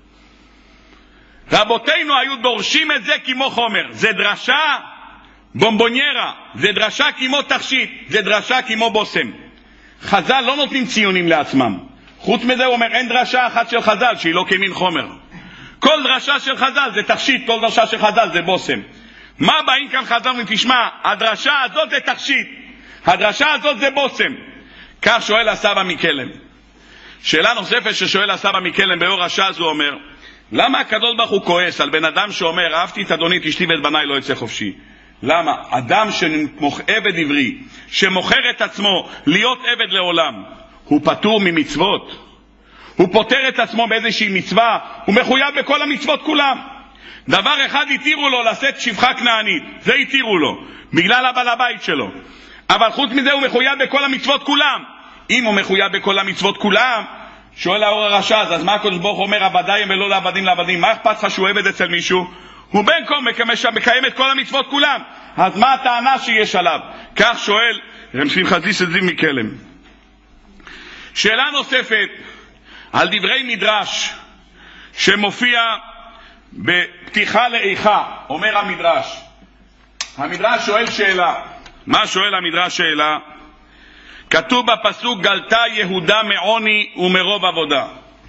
רבותינו היו דורשים את זה כמו חומר. זה דרשה בומבוניירה, זה דרשה כמו תכשיט, זה דרשה כמו בוסם. חז"ל לא נותנים ציונים לעצמם. חוץ מזה הוא אומר, אין דרשה אחת של חז"ל שהיא לא כמין חומר. כל דרשה של חז"ל זה תכשיט, כל דרשה של חז"ל זה בוסם. מה באים כאן חז"ל ותשמע, הדרשה הזאת זה תכשיט, הדרשה הזאת זה בוסם. כך שואל הסבא מקלם. שאלה נוספת ששואל הסבא מקלם באור הש"ס, הוא אומר, למה הקדוש ברוך הוא כועס על בן אדם שאומר אהבתי את אדוני את אשתי ואת בניי לא יצא חופשי? למה? אדם שעבד עברי שמוכר את עצמו להיות עבד לעולם, הוא פטור ממצוות? הוא פותר את עצמו באיזושהי מצווה? הוא מחויב בכל המצוות כולם. דבר אחד התירו לו, לשאת שפחה כנענית, זה התירו לו בגלל הבעל הבית שלו, אבל חוץ מזה הוא מחויב בכל המצוות כולם. אם הוא מחויב בכל המצוות כולם, שואל האור הרש"ז, אז מה הקדוש ברוך הוא אומר עבדיים ולא לעבדים לעבדים? מה אכפת לך שהוא עבד אצל מישהו? הוא בין כה מקיים את כל המצוות כולם, אז מה הטענה שיש עליו? כך שואל רב שמחה זיסל זיו מקלם. שאלה נוספת על דברי מדרש שמופיע בפתיחה לאיכה. אומר המדרש, המדרש שואל שאלה. מה שואל המדרש שאלה? כתוב בפסוק גלתה יהודה מעוני ומרוב עבודה.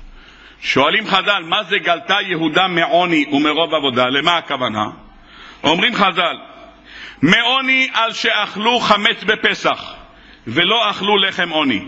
שואלים חז"ל, מה זה גלתה יהודה מעוני ומרוב עבודה? למה הכוונה? אומרים חז"ל, מעוני על שאכלו חמץ בפסח ולא אכלו לחם עוני.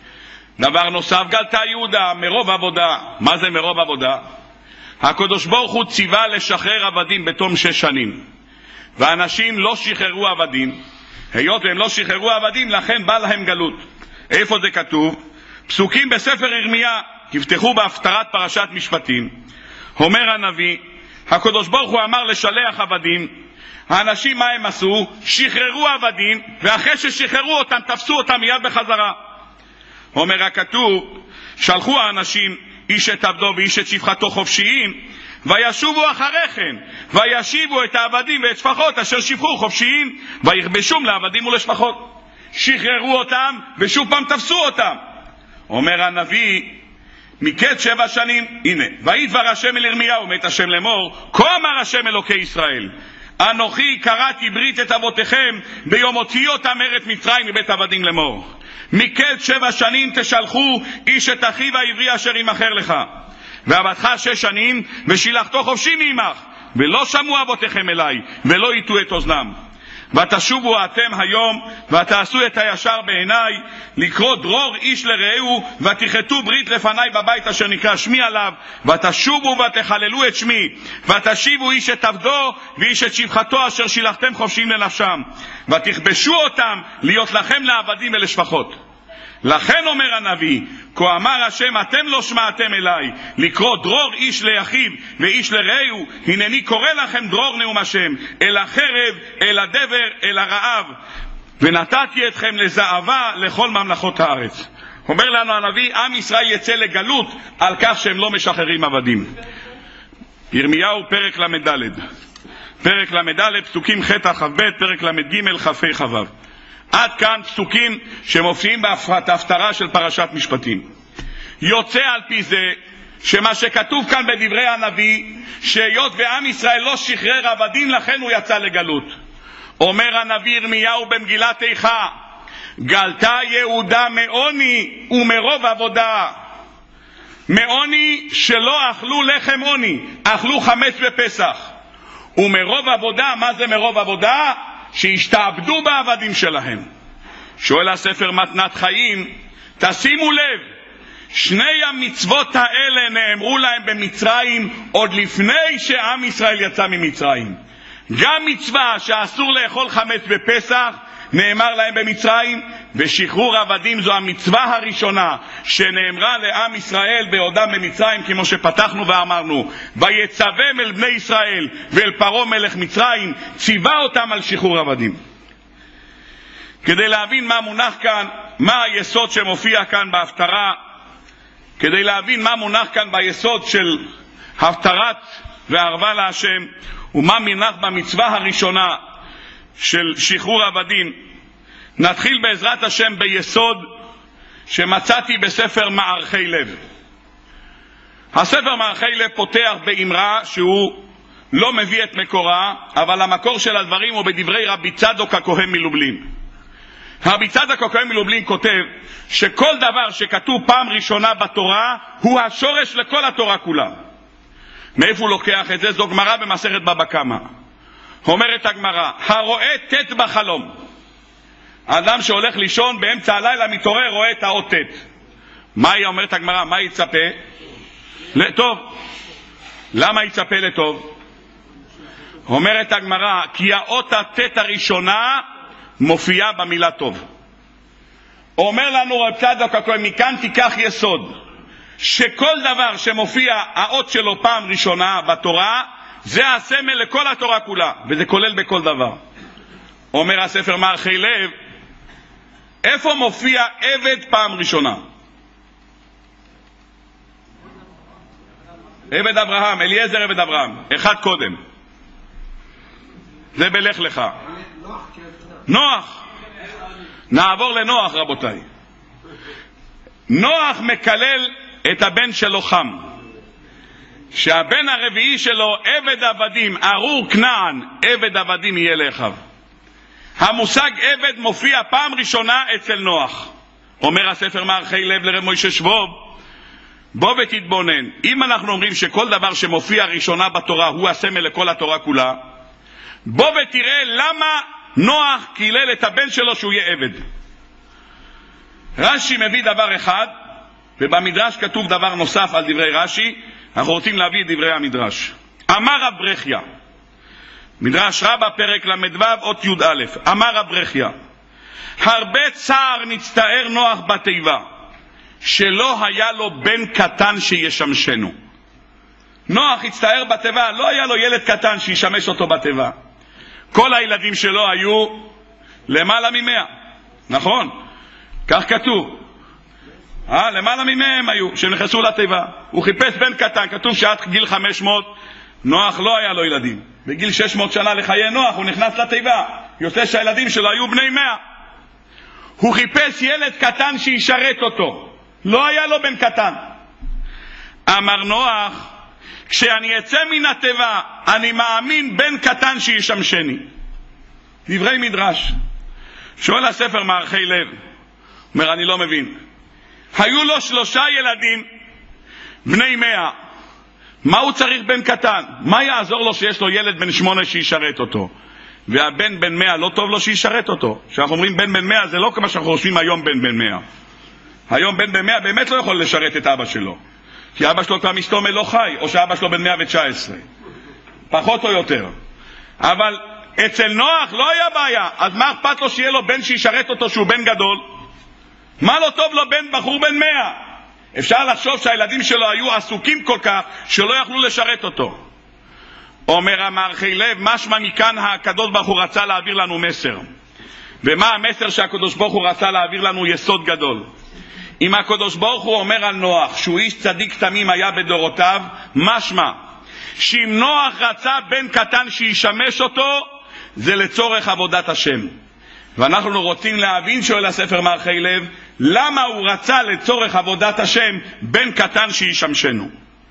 דבר נוסף, גלתה יהודה מרוב עבודה. מה זה מרוב עבודה? הקדוש ברוך הוא ציווה לשחרר עבדים בתום שש שנים, ואנשים לא שחררו עבדים. היות והם לא שחררו עבדים, לכן בא להם גלות. איפה זה כתוב? פסוקים בספר ירמיה, תפתחו בהפטרת פרשת משפטים. אומר הנביא, הקדוש ברוך הוא אמר לשלח עבדים. האנשים מה הם עשו? שחררו עבדים, ואחרי ששחררו אותם תפסו אותם מיד בחזרה. אומר הכתוב, שלחו האנשים איש את עבדו ואיש את שפחתו חופשיים, וישובו אחרי כן וישיבו את העבדים ואת שפחות אשר שפחו חופשיים, ויכבשום לעבדים ולשפחות. שחררו אותם ושוב פעם תפסו אותם. אומר הנביא, מקץ שבע שנים, הנה, וידבר השם אל ירמיהו מת השם לאמור, כה אמר השם אלוקי ישראל, אנוכי קראתי ברית את אבותיכם ביום הוציאו אותם מארץ מצרים מבית עבדים לאמור, מקץ שבע שנים תשלחו איש את אחיו העברי אשר ימכר לך, ועבדך שש שנים ושילחתו חופשי מעמך, ולא שמעו אבותיכם אליי ולא יטו את אוזנם. ותשובו אתם היום ותעשו את הישר בעיניי, לקרוא דרור איש לרעהו, ותחתו ברית לפניי בבית אשר נקרא שמי עליו, ותשובו ותחללו את שמי, ותשיבו איש את עבדו ואיש את שפחתו אשר שילחתם חופשיים לנפשם, ותכבשו אותם להיות לכם לעבדים ולשפחות. לכן אומר הנביא, כה אמר השם אתם לא שמעתם אליי, לקרוא דרור איש לאחיו ואיש לרעהו, הנני קורא לכם דרור נאום השם, אל החרב, אל הדבר, אל הרעב, ונתתי אתכם לזעבה לכל ממלכות הארץ. אומר לנו הנביא, עם ישראל יצא לגלות על כך שהם לא משחררים עבדים. ירמיהו פרק למדלת, פרק למדלת, פסוקים ח' עד כ"ב, פרק למד כ' כ"ו. עד כאן פסוקים שמופיעים בהפטרה של פרשת משפטים. יוצא על פי זה שמה שכתוב כאן בדברי הנביא, שהיות ועם ישראל לא שחרר עבדים לכן הוא יצא לגלות. אומר הנביא ירמיהו במגילת איכה, גלתה יהודה מעוני ומרוב עבודה. מעוני שלא אכלו לחם עוני, אכלו חמץ בפסח. ומרוב עבודה, מה זה מרוב עבודה? שהשתעבדו בעבדים שלהם. שואל הספר מתנת חיים, תשימו לב, שני המצוות האלה נאמרו להם במצרים עוד לפני שעם ישראל יצא ממצרים. גם מצווה שאסור לאכול חמץ בפסח נאמר להם במצרים, ושחרור עבדים זו המצווה הראשונה שנאמרה לעם ישראל בעודם במצרים, כמו שפתחנו ואמרנו, ויצווה אל בני ישראל ואל פרעה מלך מצרים, ציווה אותם על שחרור עבדים. כדי להבין מה מונח כאן, מה היסוד שמופיע כאן בהפטרה, כדי להבין מה מונח כאן ביסוד של הפטרת וערבה להשם, ומה מונח במצווה הראשונה של שחרור עבדים, נתחיל בעזרת השם ביסוד שמצאתי בספר מערכי לב. הספר מערכי לב פותח באמרה שהוא לא מביא את מקורה, אבל המקור של הדברים הוא בדברי רבי צדוק הכהן מלובלין. רבי צדוק הכהן מלובלין כותב שכל דבר שכתוב פעם ראשונה בתורה הוא השורש לכל התורה כולה. מאיפה הוא לוקח את זה? זו גמרא במסכת בבא קמא. אומרת הגמרא, הרואה תת בחלום. האדם שהולך לישון באמצע הלילה מתעורר, רואה את האות תת. מה היא אומרת הגמרא? מה יצפה? לטוב. למה יצפה לטוב? אומרת הגמרא, כי האות התת הראשונה מופיעה במילה טוב. אומר לנו רב צדוק הכהן, מכאן תיקח יסוד, שכל דבר שמופיע האות שלו פעם ראשונה בתורה, זה הסמל לכל התורה כולה, וזה כולל בכל דבר. אומר הספר מערכי לב, איפה מופיע עבד פעם ראשונה? עבד אברהם, אליעזר עבד אברהם, אחד קודם. זה בלך לך. נוח. נעבור לנוח רבותיי. נוח מקלל את הבן שלו חם. שהבן הרביעי שלו עבד עבדים, ארור כנען, עבד עבדים יהיה לאחיו. המושג עבד מופיע פעם ראשונה אצל נוח. אומר הספר מערכי לב לרב מוישה שבוב, בוא ותתבונן, אם אנחנו אומרים שכל דבר שמופיע ראשונה בתורה הוא הסמל לכל התורה כולה, בוא ותראה למה נוח קילל את הבן שלו שהוא יהיה עבד. רש"י מביא דבר אחד, ובמדרש כתוב דבר נוסף על דברי רש"י. אנחנו רוצים להביא את דברי המדרש. אמר רב ברכיה, מדרש רבה פרק למדו אות י"א, אמר רב ברכיה, הרבה צער נצטער נוח בתיבה שלא היה לו בן קטן שישמשנו. נוח הצטער בתיבה, לא היה לו ילד קטן שישמש אותו בתיבה. כל הילדים שלו היו למעלה ממאה, נכון? כך כתוב. אה, למעלה ממאה הם היו שנכנסו לתיבה. הוא חיפש בן קטן, כתוב שעד גיל חמש מאות נוח לא היה לו ילדים. בגיל שש מאות שנה לחיי נוח הוא נכנס לתיבה, יוצא שהילדים שלו היו בני מאה. הוא חיפש ילד קטן שישרת אותו, לא היה לו בן קטן. אמר נוח, כשאני אצא מן התיבה אני מאמין בן קטן שישמשני. דברי מדרש. שואל הספר מערכי לב, אומר אני לא מבין, היו לו שלושה ילדים בני מאה, מה הוא צריך בן קטן? מה יעזור לו שיש לו ילד בן שמונה שישרת אותו? והבן בן מאה לא טוב לו שישרת אותו. כשאנחנו אומרים בן בן מאה זה לא כמו שאנחנו חושבים היום בן בן מאה. היום בן בן מאה באמת לא יכול לשרת את אבא שלו, כי אבא שלו כבר מסתום לא חי, או שאבא שלו בן מאה ותשע עשרה, פחות או יותר. אבל אצל נוח לא היה בעיה, אז מה אכפת לו שיהיה לו בן שישרת אותו שהוא בן גדול? מה לא טוב לו בן בחור בן מאה? אפשר לחשוב שהילדים שלו היו עסוקים כל כך שלא יכלו לשרת אותו. אומר המערכי לב, משמע מכאן הקדוש ברוך הוא רצה להעביר לנו מסר. ומה המסר שהקדוש ברוך הוא רצה להעביר לנו? יסוד גדול. אם הקדוש ברוך הוא אומר על נוח שהוא איש צדיק תמים היה בדורותיו, משמע שאם נוח רצה בן קטן שישמש אותו זה לצורך עבודת השם. ואנחנו רוצים להבין, שואל הספר מערכי לב, למה הוא רצה לצורך עבודת השם בן קטן שישמשנו.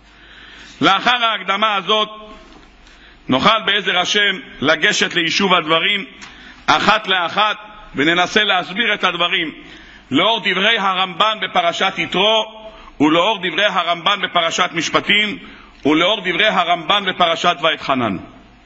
לאחר ההקדמה הזאת נוכל בעזר השם לגשת ליישוב הדברים אחת לאחת, וננסה להסביר את הדברים לאור דברי הרמב"ן בפרשת יתרו, ולאור דברי הרמב"ן בפרשת משפטים, ולאור דברי הרמב"ן בפרשת ואתחנן.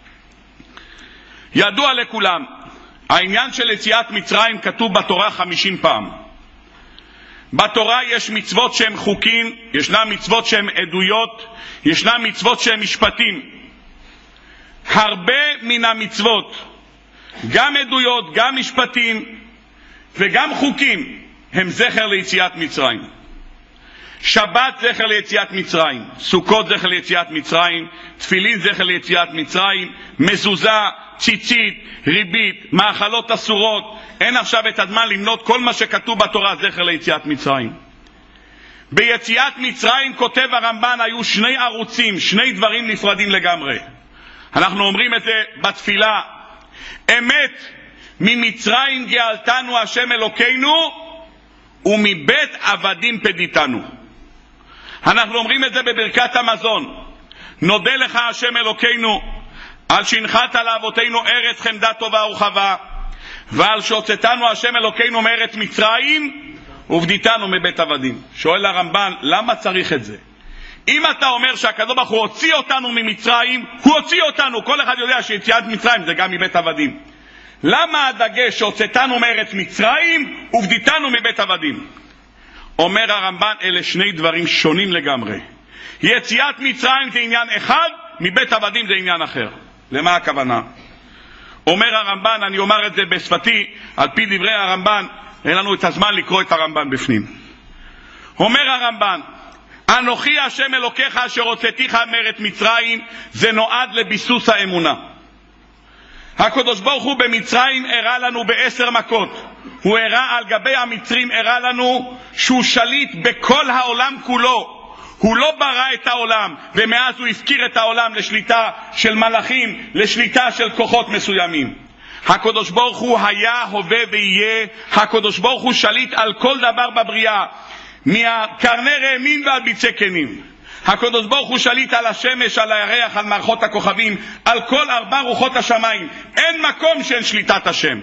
ידוע לכולם, העניין של יציאת מצרים כתוב בתורה חמישים פעם. בתורה יש מצוות שהן חוקים, ישנן מצוות שהן עדויות, ישנן מצוות שהן משפטים. הרבה מן המצוות, גם עדויות, גם משפטים וגם חוקים, הם זכר ליציאת מצרים. שבת זכר ליציאת מצרים, סוכות זכר ליציאת מצרים, תפילין זכר ליציאת מצרים, מזוזה, ציצית, ריבית, מאכלות אסורות. אין עכשיו את הזמן למנות כל מה שכתוב בתורה זכר ליציאת מצרים. ביציאת מצרים כותב הרמב"ן היו שני ערוצים, שני דברים נפרדים לגמרי. אנחנו אומרים את זה בתפילה, אמת ממצרים גאלתנו השם אלוקינו ומבית עבדים פדיתנו. אנחנו אומרים את זה בברכת המזון, נודה לך השם אלוקינו על שהנחת לאבותינו ארץ חמדה טובה ורחבה, ועל שהוצאתנו השם אלוקינו מארץ מצרים ובדיתנו מבית עבדים. שואל הרמב"ן, למה צריך את זה? אם אתה אומר שהקדוש ברוך הוא הוציא אותנו ממצרים, הוא הוציא אותנו. כל אחד יודע שיציאת מצרים זה גם מבית עבדים. למה הדגש שהוצאתנו מארץ מצרים ובדיתנו מבית עבדים? אומר הרמב"ן, אלה שני דברים שונים לגמרי. יציאת מצרים זה עניין אחד, מבית עבדים זה עניין אחר. למה הכוונה? אומר הרמב"ן, אני אומר את זה בשפתי, על פי דברי הרמב"ן, אין לנו את הזמן לקרוא את הרמב"ן בפנים. אומר הרמב"ן, אנוכי השם אלוקיך אשר הוצאתיך מארץ מצרים, זה נועד לביסוס האמונה. הקדוש ברוך הוא במצרים הראה לנו בעשר מכות. הוא הראה על גבי המצרים, הראה לנו שהוא שליט בכל העולם כולו. הוא לא ברא את העולם, ומאז הוא הפקיר את העולם לשליטה של מלאכים, לשליטה של כוחות מסוימים. הקדוש ברוך הוא היה, הווה ויהיה. הקדוש ברוך הוא שליט על כל דבר בבריאה, מהקרני רעמים ועד ביצי כנים. הקדוש ברוך הוא שליט על השמש, על הירח, על מערכות הכוכבים, על כל ארבע רוחות השמיים. אין מקום שאין שליטת השם.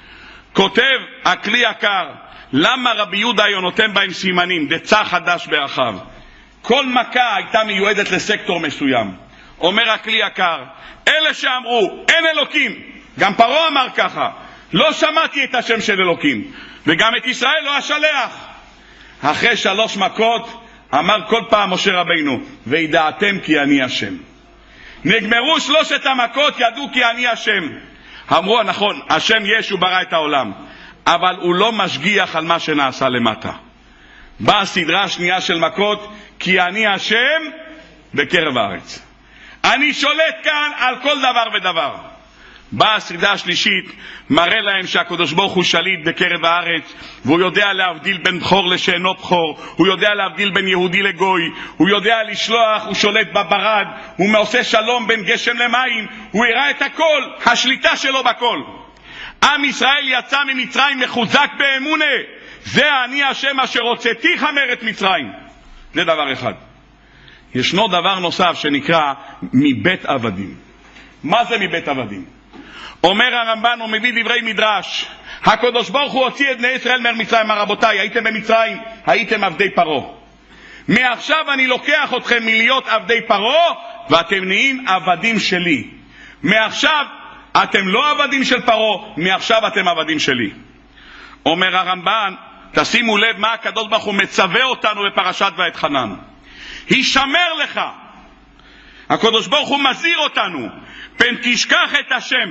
כותב הכלי יקר, למה רבי יהודה היה נותן בהם סימנים? דצה חדש באחיו. כל מכה הייתה מיועדת לסקטור מסוים. אומר הכלי יקר, אלה שאמרו אין אלוקים, גם פרעה אמר ככה, לא שמעתי את השם של אלוקים, וגם את ישראל לא אשלח. אחרי שלוש מכות אמר כל פעם משה רבינו, וידעתם כי אני השם. נגמרו שלושת המכות, ידעו כי אני השם. אמרו, נכון, השם יש, הוא ברא את העולם, אבל הוא לא משגיח על מה שנעשה למטה. באה הסדרה השנייה של מכות, כי אני השם בקרב הארץ. אני שולט כאן על כל דבר ודבר. באה הסדרה השלישית, מראה להם שהקדוש ברוך הוא שליט בקרב הארץ, והוא יודע להבדיל בין בכור לשאינו בכור, הוא יודע להבדיל בין יהודי לגוי, הוא יודע לשלוח, הוא שולט בברד, הוא עושה שלום בין גשם למים, הוא הראה את הכל, השליטה שלו בכל. עם ישראל יצא ממצרים מחוזק באמונה, זה אני השם אשר הוצאתיך מארץ מצרים. זה דבר אחד. ישנו דבר נוסף שנקרא מבית עבדים. מה זה מבית עבדים? אומר הרמב"ן, הוא מביא דברי מדרש, הקדוש ברוך הוא הוציא את בני ישראל מארץ מצרים. רבותיי, הייתם במצרים, הייתם עבדי פרעה. מעכשיו אני לוקח אתכם מלהיות עבדי פרעה ואתם נהיים עבדים שלי. מעכשיו אתם לא עבדים של פרעה, מעכשיו אתם עבדים שלי. אומר הרמב"ן, תשימו לב מה הקדוש ברוך הוא מצווה אותנו בפרשת ואתחנן. הישמר לך, הקדוש ברוך הוא מזהיר אותנו, פן תשכח את השם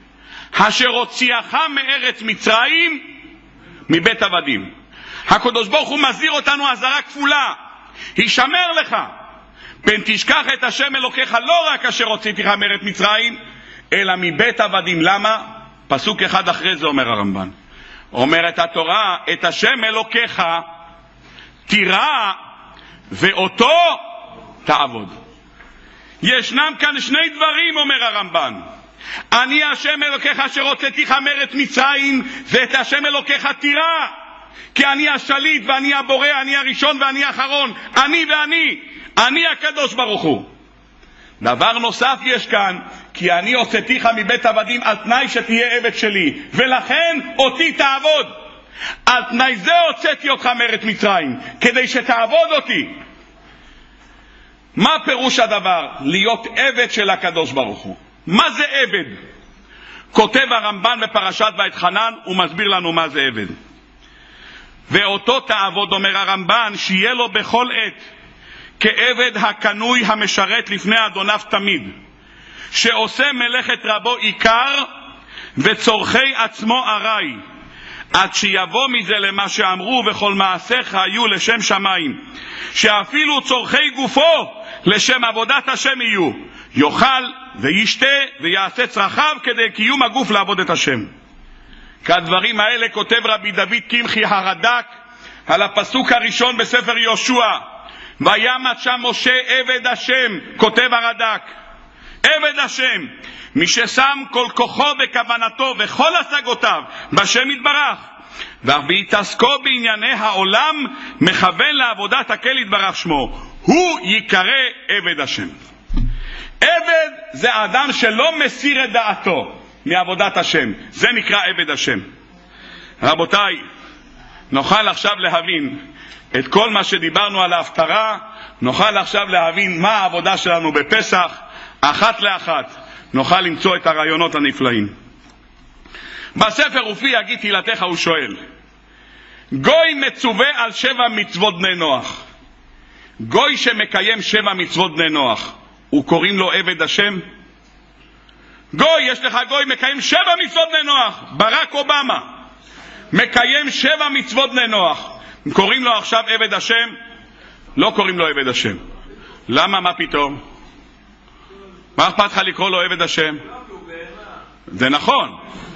אשר הוציאך מארץ מצרים מבית עבדים. הקדוש ברוך הוא מזהיר אותנו אזהרה כפולה, הישמר לך, פן תשכח את השם אלוקיך, לא רק אשר הוצאתיך מארץ מצרים, אלא מבית עבדים. למה? פסוק אחד אחרי זה אומר הרמב"ן, אומרת התורה, את השם אלוקיך תירא ואותו תעבוד. ישנם כאן שני דברים, אומר הרמב"ן. אני השם אלוקיך אשר הוצאתיך מארץ מצרים, ואת השם אלוקיך תירא, כי אני השליט ואני הבורא, אני הראשון ואני האחרון, אני ואני, אני הקדוש ברוך הוא. דבר נוסף יש כאן, כי אני הוצאתיך מבית עבדים על תנאי שתהיה עבד שלי, ולכן אותי תעבוד. על תנאי זה הוצאתי אותך מארץ מצרים, כדי שתעבוד אותי. מה פירוש הדבר? להיות עבד של הקדוש ברוך הוא. מה זה עבד? כותב הרמב"ן בפרשת ואתחנן, הוא מסביר לנו מה זה עבד. ואותו תעבוד, אומר הרמב"ן, שיהיה לו בכל עת כעבד הקנוי המשרת לפני אדוניו תמיד, שעושה מלאכת רבו עיקר וצורכי עצמו ארעי, עד שיבוא מזה למה שאמרו וכל מעשיך היו לשם שמיים, שאפילו צורכי גופו לשם עבודת השם יהיו, יאכל וישתה ויעשה צרכיו כדי קיום הגוף לעבוד את השם. כדברים האלה כותב רבי דוד קמחי הרד"ק על הפסוק הראשון בספר יהושע, וימת שם משה עבד השם. כותב הרד"ק, עבד השם, מי ששם כל כוחו בכוונתו וכל השגותיו בשם יתברך, ובהתעסקו בענייני העולם מכוון לעבודת הקהל יתברך שמו, הוא יקרא עבד השם. עבד זה אדם שלא מסיר את דעתו מעבודת השם, זה נקרא עבד השם. רבותיי, נוכל עכשיו להבין את כל מה שדיברנו על ההפטרה, נוכל עכשיו להבין מה העבודה שלנו בפסח, אחת לאחת נוכל למצוא את הרעיונות הנפלאים. בספר ופי יגיד תהילתך הוא שואל, גוי מצווה על שבע מצוות בני נוח. גוי שמקיים שבע מצוות בני נוח, הוא קוראים לו עבד השם? גוי, יש לך גוי מקיים שבע מצוות בני נוח, ברק אובמה מקיים שבע מצוות בני נוח, קוראים לו עכשיו עבד השם? לא קוראים לו עבד השם. למה? מה פתאום? מה אכפת לך לקרוא לו עבד השם? זה נכון,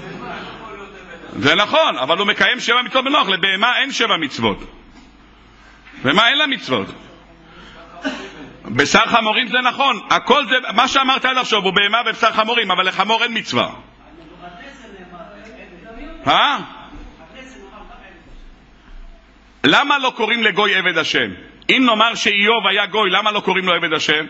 זה נכון, אבל הוא מקיים שבע מצוות בני נוח. לבהמה אין שבע מצוות, ומה אין לה מצוות? בשר חמורים זה נכון, הכל זה מה שאמרת עד עכשיו, הוא בהמה ובשר חמורים, אבל לחמור אין מצווה. אה? למה לא קוראים לגוי עבד השם? אם נאמר שאיוב היה גוי, למה לא קוראים לו עבד השם?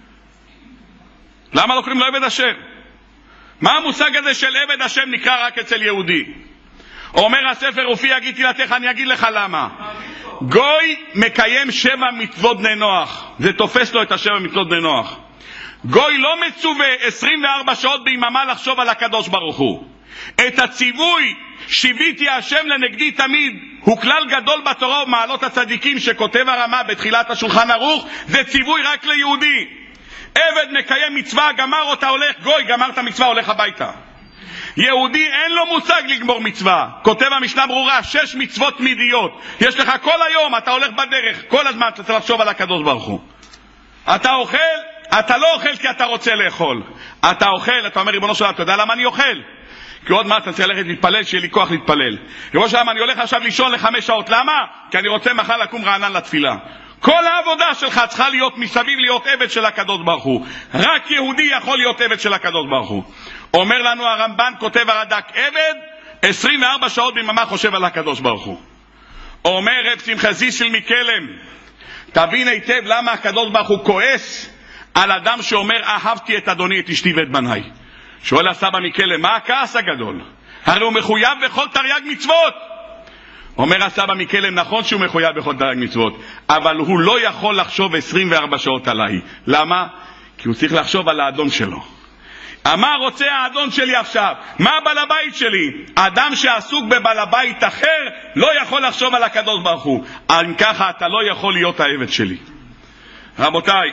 למה לא קוראים לו עבד השם? מה המושג הזה של עבד השם נקרא רק אצל יהודי? אומר הספר ופי יגיד תהילתך, אני אגיד לך למה. גוי מקיים שבע מצוות בני נוח, זה תופס לו את השבע מצוות בני נוח. גוי לא מצווה עשרים וארבע שעות ביממה לחשוב על הקדוש ברוך הוא. את הציווי שיביתי השם לנגדי תמיד הוא כלל גדול בתורה ומעלות הצדיקים שכותב הרמה בתחילת השולחן ערוך, זה ציווי רק ליהודי. עבד מקיים מצווה, גמר אותה הולך, גוי גמר את המצווה הולך הביתה. יהודי אין לו מושג לגמור מצווה. כותב המשנה ברורה, שש מצוות תמידיות. יש לך כל היום, אתה הולך בדרך, כל הזמן אתה צריך לחשוב על הקדוש ברוך הוא. אתה אוכל, אתה לא אוכל כי אתה רוצה לאכול. אתה אוכל, אתה אומר ריבונו של עולם, אתה יודע למה אני אוכל? כי עוד מעט אני צריך ללכת להתפלל, שיהיה לי כוח להתפלל. ריבונו של עולם, אני הולך עכשיו לישון לחמש שעות. למה? כי אני רוצה מחר לקום רענן לתפילה. כל העבודה שלך צריכה להיות מסביב להיות עבד של הקדוש ברוך הוא. רק יהודי יכול להיות עבד של הקדוש ברוך הוא. אומר לנו הרמב"ן, כותב הרד"ק, עבד עשרים וארבע שעות ביממה חושב על הקדוש ברוך הוא. אומר רב שמחה זיסל מקלם, תבין היטב למה הקדוש ברוך הוא כועס על אדם שאומר אהבתי את אדוני את אשתי ואת בניי. שואל הסבא מקלם, מה הכעס הגדול? הרי הוא מחויב בכל תרי"ג מצוות. אומר הסבא מקלם, נכון שהוא מחויב בכל תרי"ג מצוות, אבל הוא לא יכול לחשוב עשרים וארבע שעות עליי. למה? כי הוא צריך לחשוב על האדון שלו. מה רוצה האדון שלי עכשיו? מה בעל הבית שלי? אדם שעסוק בבעל הבית אחר לא יכול לחשוב על הקדוש ברוך הוא. אם ככה אתה לא יכול להיות העבד שלי. רבותיי,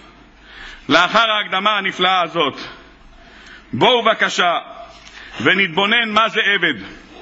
לאחר ההקדמה הנפלאה הזאת, בואו בבקשה ונתבונן מה זה עבד.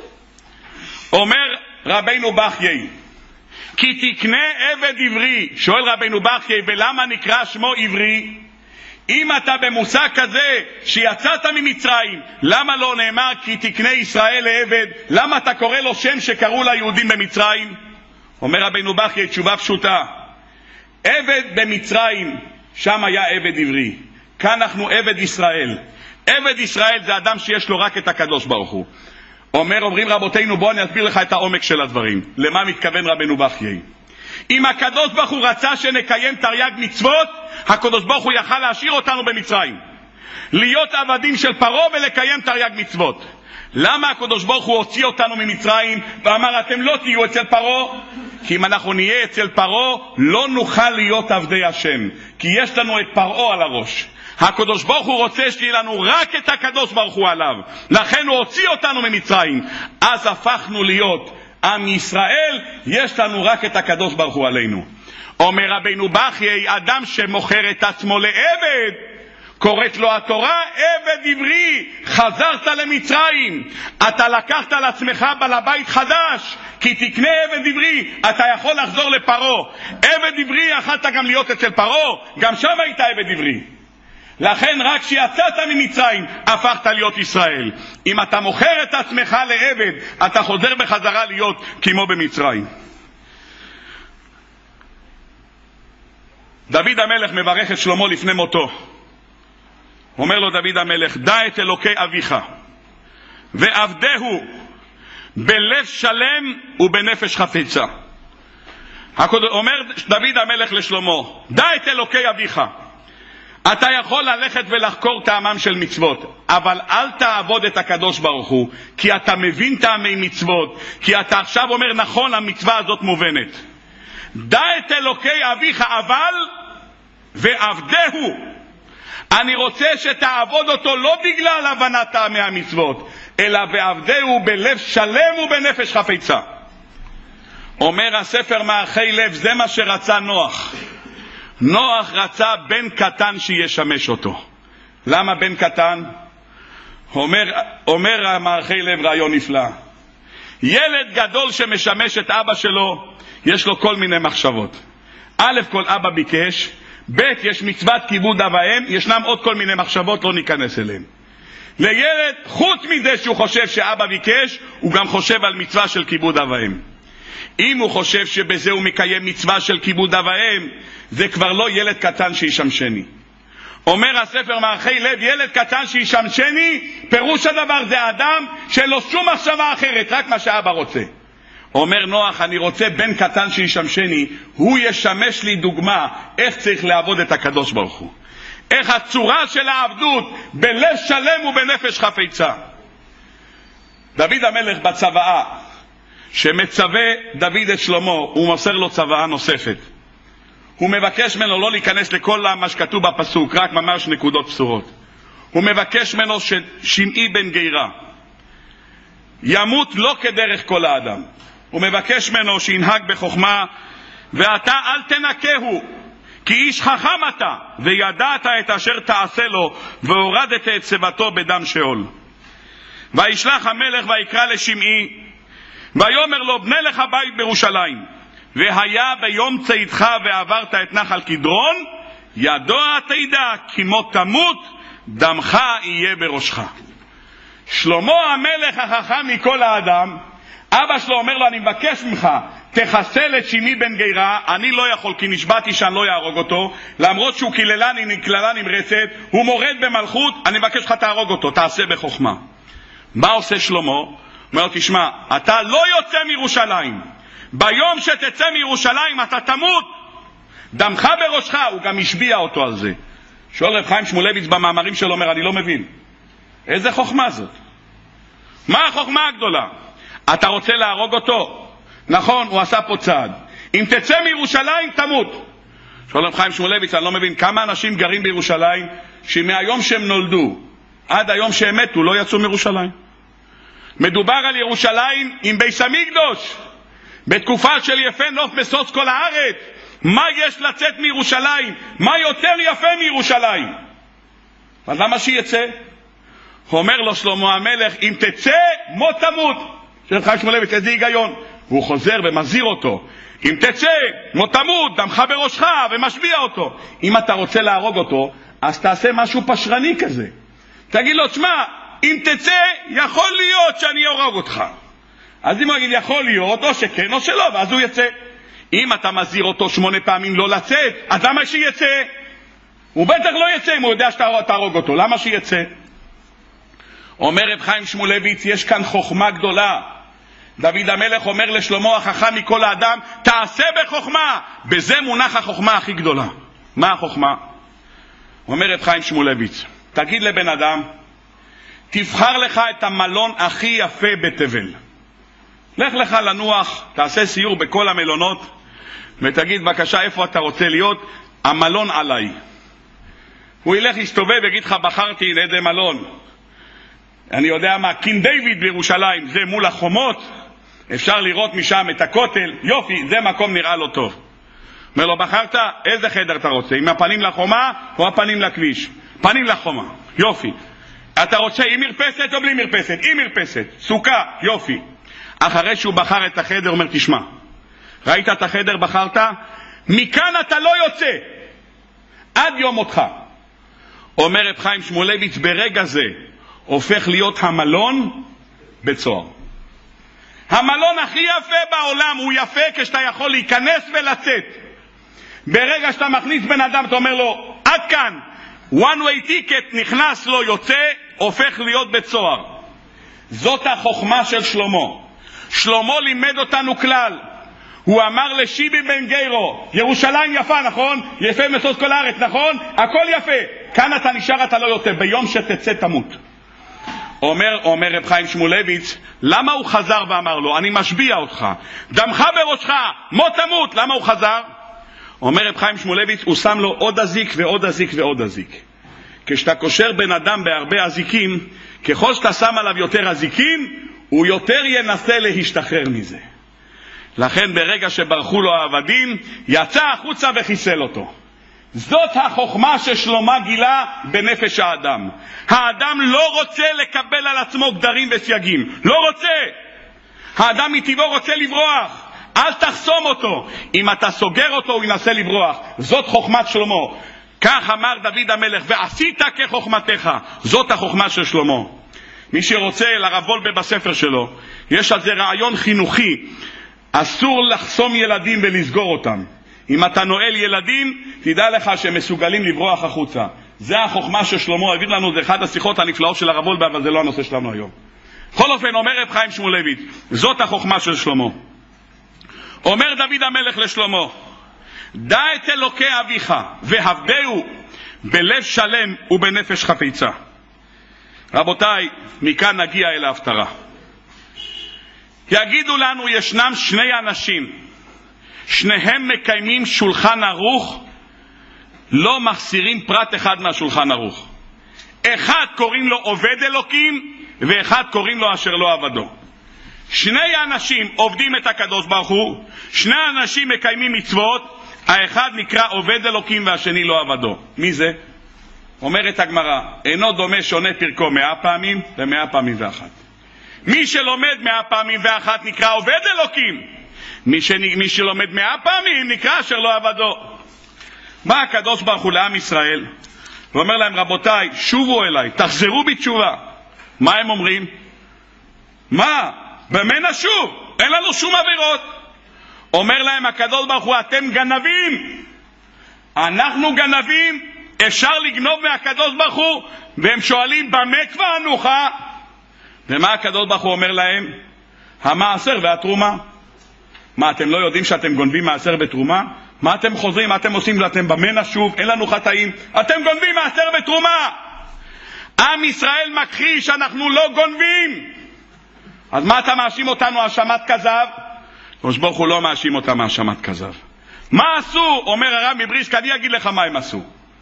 אומר רבינו בחיי, כי תקנה עבד עברי. שואל רבינו בחיי, ולמה נקרא שמו עברי? אם אתה במושג כזה שיצאת ממצרים, למה לא נאמר כי תקנה ישראל לעבד? למה אתה קורא לו שם שקראו ליהודים במצרים? אומר רבינו בחיי תשובה פשוטה, עבד במצרים שם היה עבד עברי, כאן אנחנו עבד ישראל. עבד ישראל זה אדם שיש לו רק את הקדוש ברוך הוא. אומר, אומרים רבותינו, בוא אני אסביר לך את העומק של הדברים. למה מתכוון רבנו בחיי? אם הקדוש ברוך הוא רצה שנקיים תרי"ג מצוות, הקדוש ברוך הוא יכל להשאיר אותנו במצרים, להיות עבדים של פרעה ולקיים תרי"ג מצוות. למה הקדוש ברוך הוא הוציא אותנו ממצרים ואמר אתם לא תהיו אצל פרעה? כי אם אנחנו נהיה אצל פרעה לא נוכל להיות עבדי השם, כי יש לנו את פרעה על הראש. הקדוש ברוך הוא רוצה שתהיה לנו רק את הקדוש ברוך הוא עליו, לכן הוא הוציא אותנו ממצרים. אז הפכנו להיות עם ישראל, יש לנו רק את הקדוש ברוך הוא עלינו. אומר רבינו בחיי, אדם שמוכר את עצמו לעבד, קוראת לו התורה עבד עברי. חזרת למצרים, אתה לקחת על עצמך בעל הבית חדש, כי תקנה עבד עברי, אתה יכול לחזור לפרעה. עבד עברי יכלת גם להיות אצל פרעה, גם שם היית עבד עברי. לכן רק כשיצאת ממצרים הפכת להיות ישראל. אם אתה מוכר את עצמך לעבד, אתה חוזר בחזרה להיות כמו במצרים. דוד המלך מברך את שלמה לפני מותו. אומר לו דוד המלך, דע את אלוקי אביך ועבדהו בלב שלם ובנפש חפצה. אומר דוד המלך לשלמה, דע את אלוקי אביך. אתה יכול ללכת ולחקור טעמם של מצוות, אבל אל תעבוד את הקדוש ברוך הוא, כי אתה מבין טעמי מצוות, כי אתה עכשיו אומר נכון, המצווה הזאת מובנת. דע את אלוקי אביך אבל ועבדהו. אני רוצה שתעבוד אותו לא בגלל הבנת טעמי המצוות, אלא ועבדהו בלב שלם ובנפש חפצה. אומר הספר מערכי לב, זה מה שרצה נוח. נוח רצה בן קטן שישמש אותו. למה בן קטן? אומר, אומר המערכי לב רעיון נפלא. ילד גדול שמשמש את אבא שלו, יש לו כל מיני מחשבות. א', כל אבא ביקש, ב', יש מצוות כיבוד אב ואם, ישנם עוד כל מיני מחשבות, לא ניכנס אליהם. לילד, חוץ מזה שהוא חושב שאבא ביקש, הוא גם חושב על מצווה של כיבוד אב ואם. אם הוא חושב שבזה הוא מקיים מצווה של כיבוד אב ואם, זה כבר לא ילד קטן שישמשני. אומר הספר מערכי לב, ילד קטן שישמשני, פירוש הדבר זה אדם שלא שום מחשבה אחרת, רק מה שאבא רוצה. אומר נוח, אני רוצה בן קטן שישמשני, הוא ישמש לי דוגמה איך צריך לעבוד את הקדוש ברוך הוא. איך הצורה של העבדות בלב שלם ובנפש חפצה. דוד המלך בצוואה, שמצווה דוד את שלמה, הוא מוסר לו צוואה נוספת. הוא מבקש ממנו לא להיכנס לכל מה שכתוב בפסוק, רק ממש נקודות בשורות. הוא מבקש ממנו ששמעי בן גירה ימות לא כדרך כל האדם. הוא מבקש ממנו שינהג בחוכמה, ואתה אל תנקהו, כי איש חכם אתה, וידעת את אשר תעשה לו, והורדת את צוותו בדם שאול. וישלח המלך ויקרא לשמעי, ויאמר לו, בנה לך בית בירושלים, והיה ביום צאתך ועברת את נחל קדרון, ידוע תדע כי מות תמות, דמך יהיה בראשך. שלמה המלך החכם מכל האדם, אבא שלו אומר לו, אני מבקש ממך, תחסל את שמעי בן גירה. אני לא יכול, כי נשבעתי שאני לא יהרוג אותו, למרות שהוא קללני קללה נמרצת, הוא מורד במלכות, אני מבקש לך תהרוג אותו, תעשה בחוכמה. מה עושה שלמה? אומר לו, תשמע, אתה לא יוצא מירושלים, ביום שתצא מירושלים אתה תמות, דמך בראשך. הוא גם השביע אותו על זה. שואל רב חיים שמואלביץ במאמרים שלו, אומר, אני לא מבין, איזה חוכמה זאת? מה החוכמה הגדולה? אתה רוצה להרוג אותו? נכון, הוא עשה פה צעד. אם תצא מירושלים תמות. שואל רב חיים שמואלביץ, אני לא מבין כמה אנשים גרים בירושלים שמהיום שהם נולדו עד היום שהם מתו לא יצאו מירושלים. מדובר על ירושלים עם בית המקדש בתקופה של יפה נוף משוש כל הארץ. מה יש לצאת מירושלים? מה יותר יפה מירושלים? אבל למה שיצא? אומר לו שלמה המלך, אם תצא מות תמות. של חיים שמואלביץ, איזה היגיון? והוא חוזר ומזהיר אותו, אם תצא מות תמות, דמך בראשך, ומשביע אותו. אם אתה רוצה להרוג אותו, אז תעשה משהו פשרני כזה, תגיד לו, תשמע, אם תצא יכול להיות שאני אהרוג אותך. אז אם הוא יגיד יכול להיות, או שכן או שלא, ואז הוא יצא. אם אתה מזהיר אותו שמונה פעמים לא לצאת, אז למה שיצא? הוא בטח לא יצא אם הוא יודע שאתה תהרוג אותו, למה שיצא? אומר רב חיים שמואלביץ, יש כאן חוכמה גדולה. דוד המלך אומר לשלמה החכם מכל האדם, תעשה בחוכמה. בזה מונח החוכמה הכי גדולה. מה החוכמה? אומר רב חיים שמואלביץ, תגיד לבן אדם, תבחר לך את המלון הכי יפה בתבל. לך לך לנוח, תעשה סיור בכל המלונות, ותגיד בבקשה איפה אתה רוצה להיות, המלון עליי. הוא ילך להסתובב ויגיד לך, בחרתי איזה מלון. אני יודע מה, קין דיוויד בירושלים, זה מול החומות, אפשר לראות משם את הכותל, יופי, זה מקום נראה לו טוב. אומר לו, בחרת? איזה חדר אתה רוצה? עם הפנים לחומה או הפנים לכביש? פנים לחומה, יופי. אתה רוצה עם מרפסת או בלי מרפסת? עם מרפסת, סוכה, יופי. אחרי שהוא בחר את החדר, אומר, תשמע, ראית את החדר, בחרת? מכאן אתה לא יוצא עד יום מותך. אומר רב חיים שמואלביץ, ברגע זה הופך להיות המלון בצוהר. המלון הכי יפה בעולם הוא יפה כשאתה יכול להיכנס ולצאת. ברגע שאתה מכניס בן אדם, אתה אומר לו, עד כאן, one way ticket, נכנס לו, יוצא, הופך להיות בצוהר. זאת החוכמה של שלמה. שלמה לימד אותנו כלל. הוא אמר לשיבי בן גיירו, ירושלים יפה, נכון? יפה מסוד כל הארץ, נכון? הכל יפה. כאן אתה נשאר, אתה לא יוצא, ביום שתצא תמות. אומר, אומר רב חיים שמואלביץ, למה הוא חזר ואמר לו, אני משביע אותך, דמך בראשך, מות תמות, למה הוא חזר? אומר רב חיים שמואלביץ, הוא שם לו עוד אזיק ועוד אזיק ועוד אזיק. כשאתה קושר בן אדם בהרבה אזיקים, ככל שאתה שם עליו יותר אזיקים, הוא יותר ינסה להשתחרר מזה. לכן ברגע שברחו לו העבדים, יצא החוצה וחיסל אותו. זאת החוכמה ששלמה גילה בנפש האדם. האדם לא רוצה לקבל על עצמו גדרים וסייגים. לא רוצה. האדם מטבעו רוצה לברוח. אל תחסום אותו. אם אתה סוגר אותו הוא ינסה לברוח. זאת חוכמת שלמה. כך אמר דוד המלך, ועשית כחוכמתך. זאת החוכמה של שלמה. מי שרוצה, לרב וולבה בספר שלו, יש על זה רעיון חינוכי. אסור לחסום ילדים ולסגור אותם. אם אתה נועל ילדים, תדע לך שהם מסוגלים לברוח החוצה. זה החוכמה ששלמה העביר לנו, זה אחד השיחות הנפלאות של הרב וולבה, אבל זה לא הנושא שלנו היום. בכל אופן, אומר רב חיים שמואלביץ, זאת החוכמה של שלמה. אומר דוד המלך לשלמה, דע את אלוקי אביך והבדהו בלב שלם ובנפש חפיצה. רבותיי, מכאן נגיע אל ההפטרה. יגידו לנו, ישנם שני אנשים, שניהם מקיימים שולחן ערוך, לא מחסירים פרט אחד מהשולחן ערוך. אחד קוראים לו עובד אלוקים, ואחד קוראים לו אשר לא עבדו. שני אנשים עובדים את הקדוש ברוך הוא, שני אנשים מקיימים מצוות, האחד נקרא עובד אלוקים והשני לא עבדו. מי זה? אומרת הגמרא, אינו דומה שונה פרקו מאה פעמים ומאה פעמים ואחת. מי שלומד מאה פעמים ואחת נקרא עובד אלוקים, מי, ש... מי שלומד מאה פעמים נקרא אשר לא עבדו. בא הקדוש ברוך הוא לעם ישראל ואומר להם, רבותיי, שובו אליי, תחזרו בתשובה. מה הם אומרים? מה? במה נשוב? אין לנו שום עבירות. אומר להם הקדוש ברוך הוא, אתם גנבים. אנחנו גנבים, אפשר לגנוב מהקדוש ברוך הוא? והם שואלים, במה כבר אנוכה? ומה הקדוש ברוך הוא אומר להם? המעשר והתרומה. מה, אתם לא יודעים שאתם גונבים מעשר בתרומה? מה אתם חוזרים, מה אתם עושים? אתם במה נשוב? אין לנו חטאים. אתם גונבים מעשר בתרומה. עם ישראל מכחיש, אנחנו לא גונבים. אז מה אתה מאשים אותנו האשמת כזב? הקדוש ברוך הוא לא מאשים אותם האשמת כזב. מה עשו? אומר הרב מבריסק, אני אגיד לך מה הם עשו.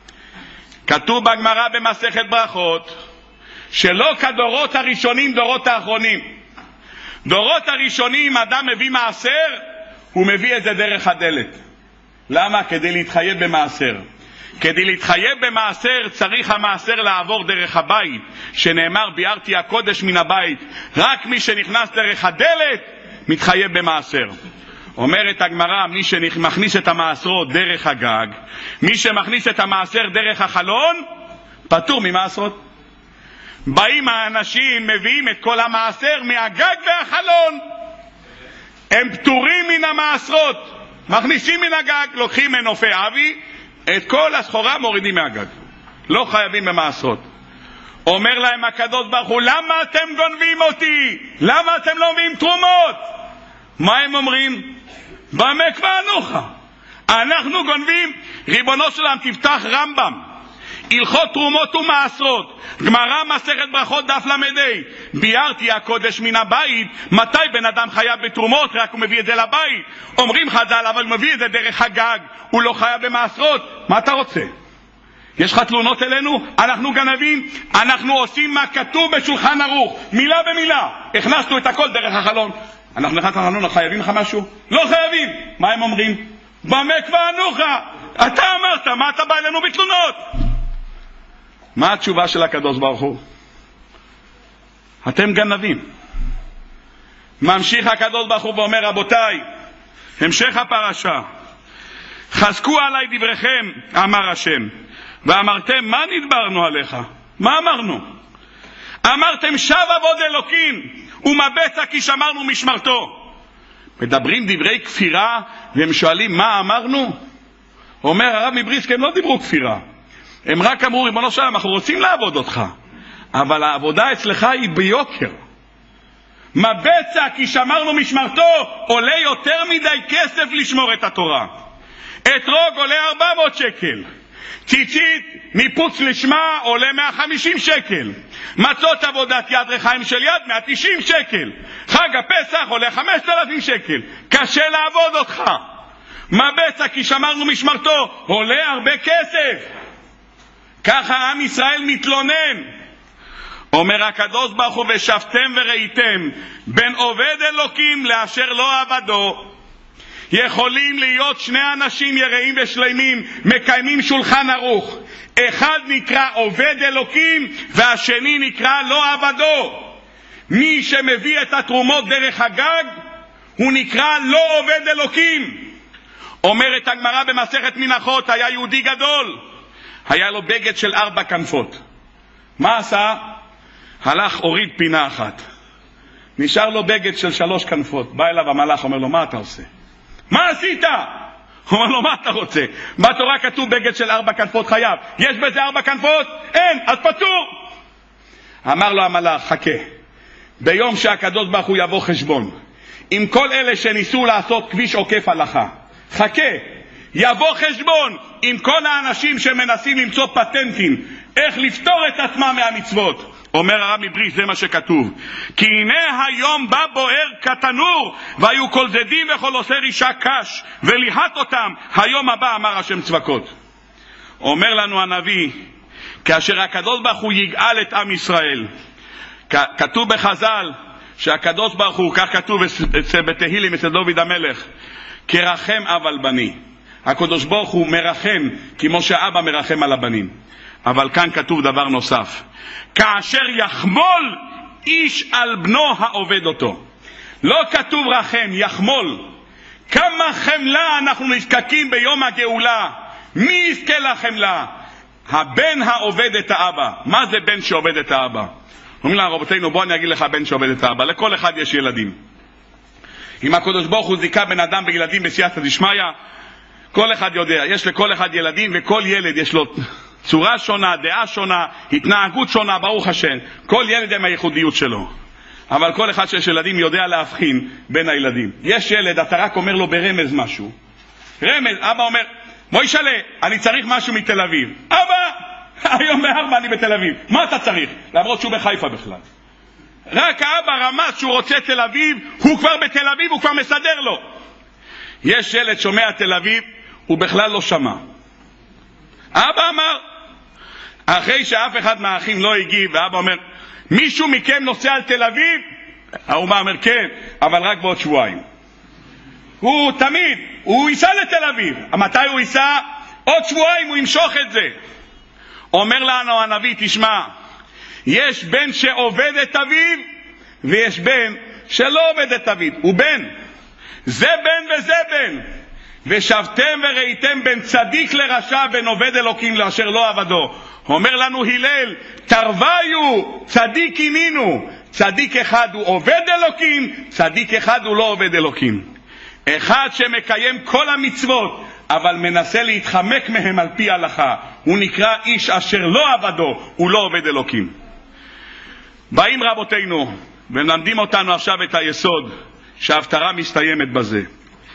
כתוב בגמרא במסכת ברכות, שלא כדורות הראשונים דורות האחרונים. דורות הראשונים אדם מביא מעשר, הוא מביא את זה דרך הדלת. למה? כדי להתחייב במעשר. כדי להתחייב במעשר צריך המעשר לעבור דרך הבית, שנאמר ביארתי הקודש מן הבית. רק מי שנכנס דרך הדלת מתחייב במעשר. אומרת הגמרא, מי שמכניס את המעשרות דרך הגג, מי שמכניס את המעשר דרך החלון, פטור ממעשרות. באים האנשים, מביאים את כל המעשר מהגג והחלון, הם פטורים מן המעשרות. מכניסים מן הגג, לוקחים מנופי אבי, את כל הסחורה מורידים מהגג, לא חייבים במעשרות. אומר להם הקדוש ברוך הוא, למה אתם גונבים אותי? למה אתם לא מביאים תרומות? מה הם אומרים? במה כבר אנוכה? אנחנו גונבים. ריבונו של עולם, תפתח רמב"ם, הלכות תרומות ומעשרות, גמרא מסכת ברכות דף למדי, ביארתי הקודש מן הבית. מתי בן אדם חייב בתרומות? רק הוא מביא את זה לבית. אומרים חז"ל, אבל הוא מביא את זה דרך הגג, הוא לא חייב במעשרות. מה אתה רוצה? יש לך תלונות אלינו? אנחנו גנבים? אנחנו עושים מה כתוב בשולחן ערוך, מילה במילה. הכנסנו את הכל דרך החלון. אנחנו נכנס לחלון, חייבים לך משהו? לא חייבים. מה הם אומרים? במה כבר אנוכה? אתה אמרת, מה אתה בא אלינו בתלונות? מה התשובה של הקדוש ברוך הוא? אתם גנבים. ממשיך הקדוש ברוך הוא ואומר, רבותיי, המשך הפרשה, חזקו עליי דבריכם, אמר השם, ואמרתם, מה נדברנו עליך? מה אמרנו? אמרתם, שב עבוד אלוקים, ומבצע כי שמרנו משמרתו. מדברים דברי כפירה, והם שואלים, מה אמרנו? אומר הרב מבריסק, הם לא דיברו כפירה. הם רק אמרו, ריבונו של עולם, אנחנו רוצים לעבוד אותך, אבל העבודה אצלך היא ביוקר. מה בצע כי שמרנו משמרתו, עולה יותר מדי כסף לשמור את התורה. אתרוג עולה ארבע מאות שקל, ציצית ניפוץ לשמה עולה מאה וחמישים שקל, מצות עבודת יד רחיים של יד מאה ותשעים שקל, חג הפסח עולה חמשת אלפים שקל. קשה לעבוד אותך. מה בצע כי שמרנו משמרתו, עולה הרבה כסף. ככה עם ישראל מתלונן. אומר הקדוש ברוך הוא, ושבתם וראיתם בין עובד אלוקים לאשר לא עבדו. יכולים להיות שני אנשים יראים ושלמים מקיימים שולחן ערוך, אחד נקרא עובד אלוקים והשני נקרא לא עבדו. מי שמביא את התרומות דרך הגג הוא נקרא לא עובד אלוקים. אומרת הגמרא במסכת מנחות, היה יהודי גדול, היה לו בגד של ארבע כנפות. מה עשה? הלך הוריד פינה אחת, נשאר לו בגד של שלוש כנפות. בא אליו המלאך, אומר לו, מה אתה עושה? מה עשית? הוא אומר לו, מה אתה רוצה? בתורה כתוב בגד של ארבע כנפות חייב, יש בזה ארבע כנפות? אין, אז פטור. אמר לו המלאך, חכה, ביום שהקדוש ברוך הוא יבוא חשבון עם כל אלה שניסו לעשות כביש עוקף הלכה, חכה, יבוא חשבון עם כל האנשים שמנסים למצוא פטנטים איך לפתור את עצמם מהמצוות. אומר הרב מבריש, זה מה שכתוב, כי הנה היום בא בוער כתנור, והיו כל זדים וכל עושה רישה קש, וליהט אותם היום הבא, אמר השם צבקות. אומר לנו הנביא, כאשר הקדוש ברוך הוא יגאל את עם ישראל, כתוב בחז"ל שהקדוש ברוך הוא, כך כתוב בתהילים אצל דוד המלך, כרחם אב על בני. הקדוש ברוך הוא מרחם כמו שאבא מרחם על הבנים. אבל כאן כתוב דבר נוסף, כאשר יחמול איש על בנו העובד אותו. לא כתוב רחם, יחמול. כמה חמלה אנחנו נזקקים ביום הגאולה. מי יזכה לחמלה? הבן העובד את האבא. מה זה בן שעובד את האבא? אומרים לה רבותינו, בוא אני אגיד לך בן שעובד את האבא. לכל אחד יש ילדים. אם הקדוש ברוך הוא זיכה בן אדם בילדים בסייעתא דשמיא, כל אחד יודע, יש לכל אחד ילדים, וכל ילד יש לו צורה שונה, דעה שונה, התנהגות שונה, ברוך השם. כל ילד עם הייחודיות שלו. אבל כל אחד שיש ילדים יודע להבחין בין הילדים. יש ילד, אתה רק אומר לו ברמז משהו. רמז, אבא אומר, מוישלה, אני צריך משהו מתל אביב. אבא, היום בארבע אני בתל אביב. מה אתה צריך? למרות שהוא בחיפה בכלל. רק האבא רמז שהוא רוצה תל אביב, הוא כבר בתל אביב, הוא כבר מסדר לו. יש ילד שומע תל אביב, הוא בכלל לא שמע. אבא אמר, אחרי שאף אחד מהאחים לא הגיב, ואבא אומר, מישהו מכם נוסע על תל אביב? האומה אומר, כן, אבל רק בעוד שבועיים. הוא תמיד, הוא ייסע לתל אביב. מתי הוא ייסע? עוד שבועיים הוא ימשוך את זה. אומר לנו הנביא, תשמע, יש בן שעובד את אביו, ויש בן שלא עובד את אביו. הוא בן. זה בן וזה בן. ושבתם וראיתם בין צדיק לרשע, בין עובד אלוקים לאשר לא עבדו. אומר לנו הלל, תרוויו, צדיק אינינו. צדיק אחד הוא עובד אלוקים, צדיק אחד הוא לא עובד אלוקים. אחד שמקיים כל המצוות, אבל מנסה להתחמק מהם על פי הלכה, הוא נקרא איש אשר לא עבדו, הוא לא עובד אלוקים. באים רבותינו ומלמדים אותנו עכשיו את היסוד שההפטרה מסתיימת בזה.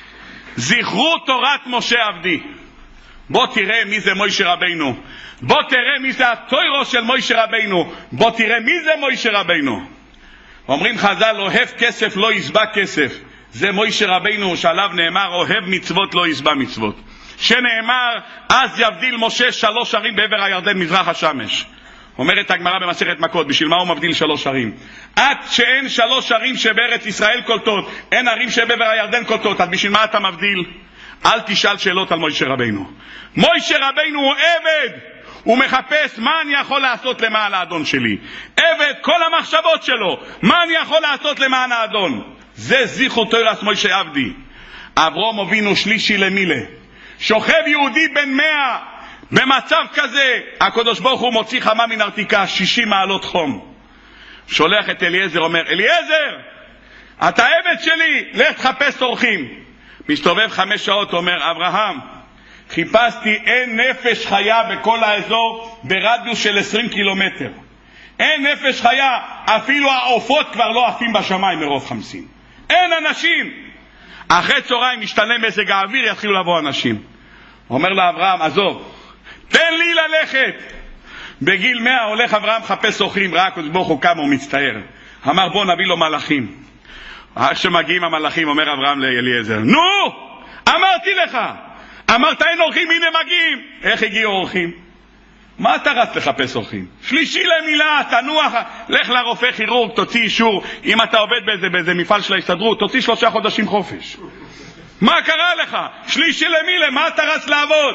זכרו תורת משה עבדי. בוא תראה מי זה מוישה רבינו, בוא תראה מי זה התוירו של מוישה רבינו, בוא תראה מי זה מוישה רבינו. אומרים חז"ל, אוהב כסף לא יסבע כסף. זה מוישה רבינו שעליו נאמר אוהב מצוות לא יסבע מצוות, שנאמר אז יבדיל משה שלוש ערים בעבר הירדן מזרח השמש. אומרת הגמרא במסכת מכות, בשביל מה הוא מבדיל שלוש ערים? עד שאין שלוש ערים שבארץ ישראל קולטות, אין ערים שבעבר הירדן קולטות, אז בשביל מה אתה מבדיל? אל תשאל שאלות על מוישה רבינו. מוישה רבינו הוא עבד, הוא מחפש מה אני יכול לעשות למען האדון שלי. עבד, כל המחשבות שלו, מה אני יכול לעשות למען האדון. זה זכרו תורת מוישה עבדי. אברהם אבינו שלישי למילה, שוכב יהודי בן מאה, במצב כזה הקדוש ברוך הוא מוציא חמה מן ארתיקה, שישים מעלות חום. שולח את אליעזר, אומר, אליעזר, אתה עבד שלי, לך תחפש אורחים. מסתובב חמש שעות, אומר, אברהם, חיפשתי אין נפש חיה בכל האזור ברדיוס של עשרים קילומטר. אין נפש חיה, אפילו העופות כבר לא עפים בשמיים מרוב חמסין. אין אנשים. אחרי צהריים משתנה מזג האוויר, יתחילו לבוא אנשים. אומר לאברהם, עזוב, תן לי ללכת. בגיל מאה הולך אברהם חפש אוכלים, ראה הקדוש ברוך הוא כמה הוא מצטער. אמר בוא נביא לו מלאכים. איך שמגיעים המלאכים, אומר אברהם לאליעזר, נו, אמרתי לך, אמרת אין אורחים, הנה מגיעים. איך הגיעו אורחים? מה אתה רץ לחפש אורחים? שלישי למילה, תנוח, לך לרופא כירורג, תוציא אישור. אם אתה עובד באיזה, באיזה מפעל של ההסתדרות, תוציא שלושה חודשים חופש. מה קרה לך? שלישי למילה, מה אתה רץ לעבוד?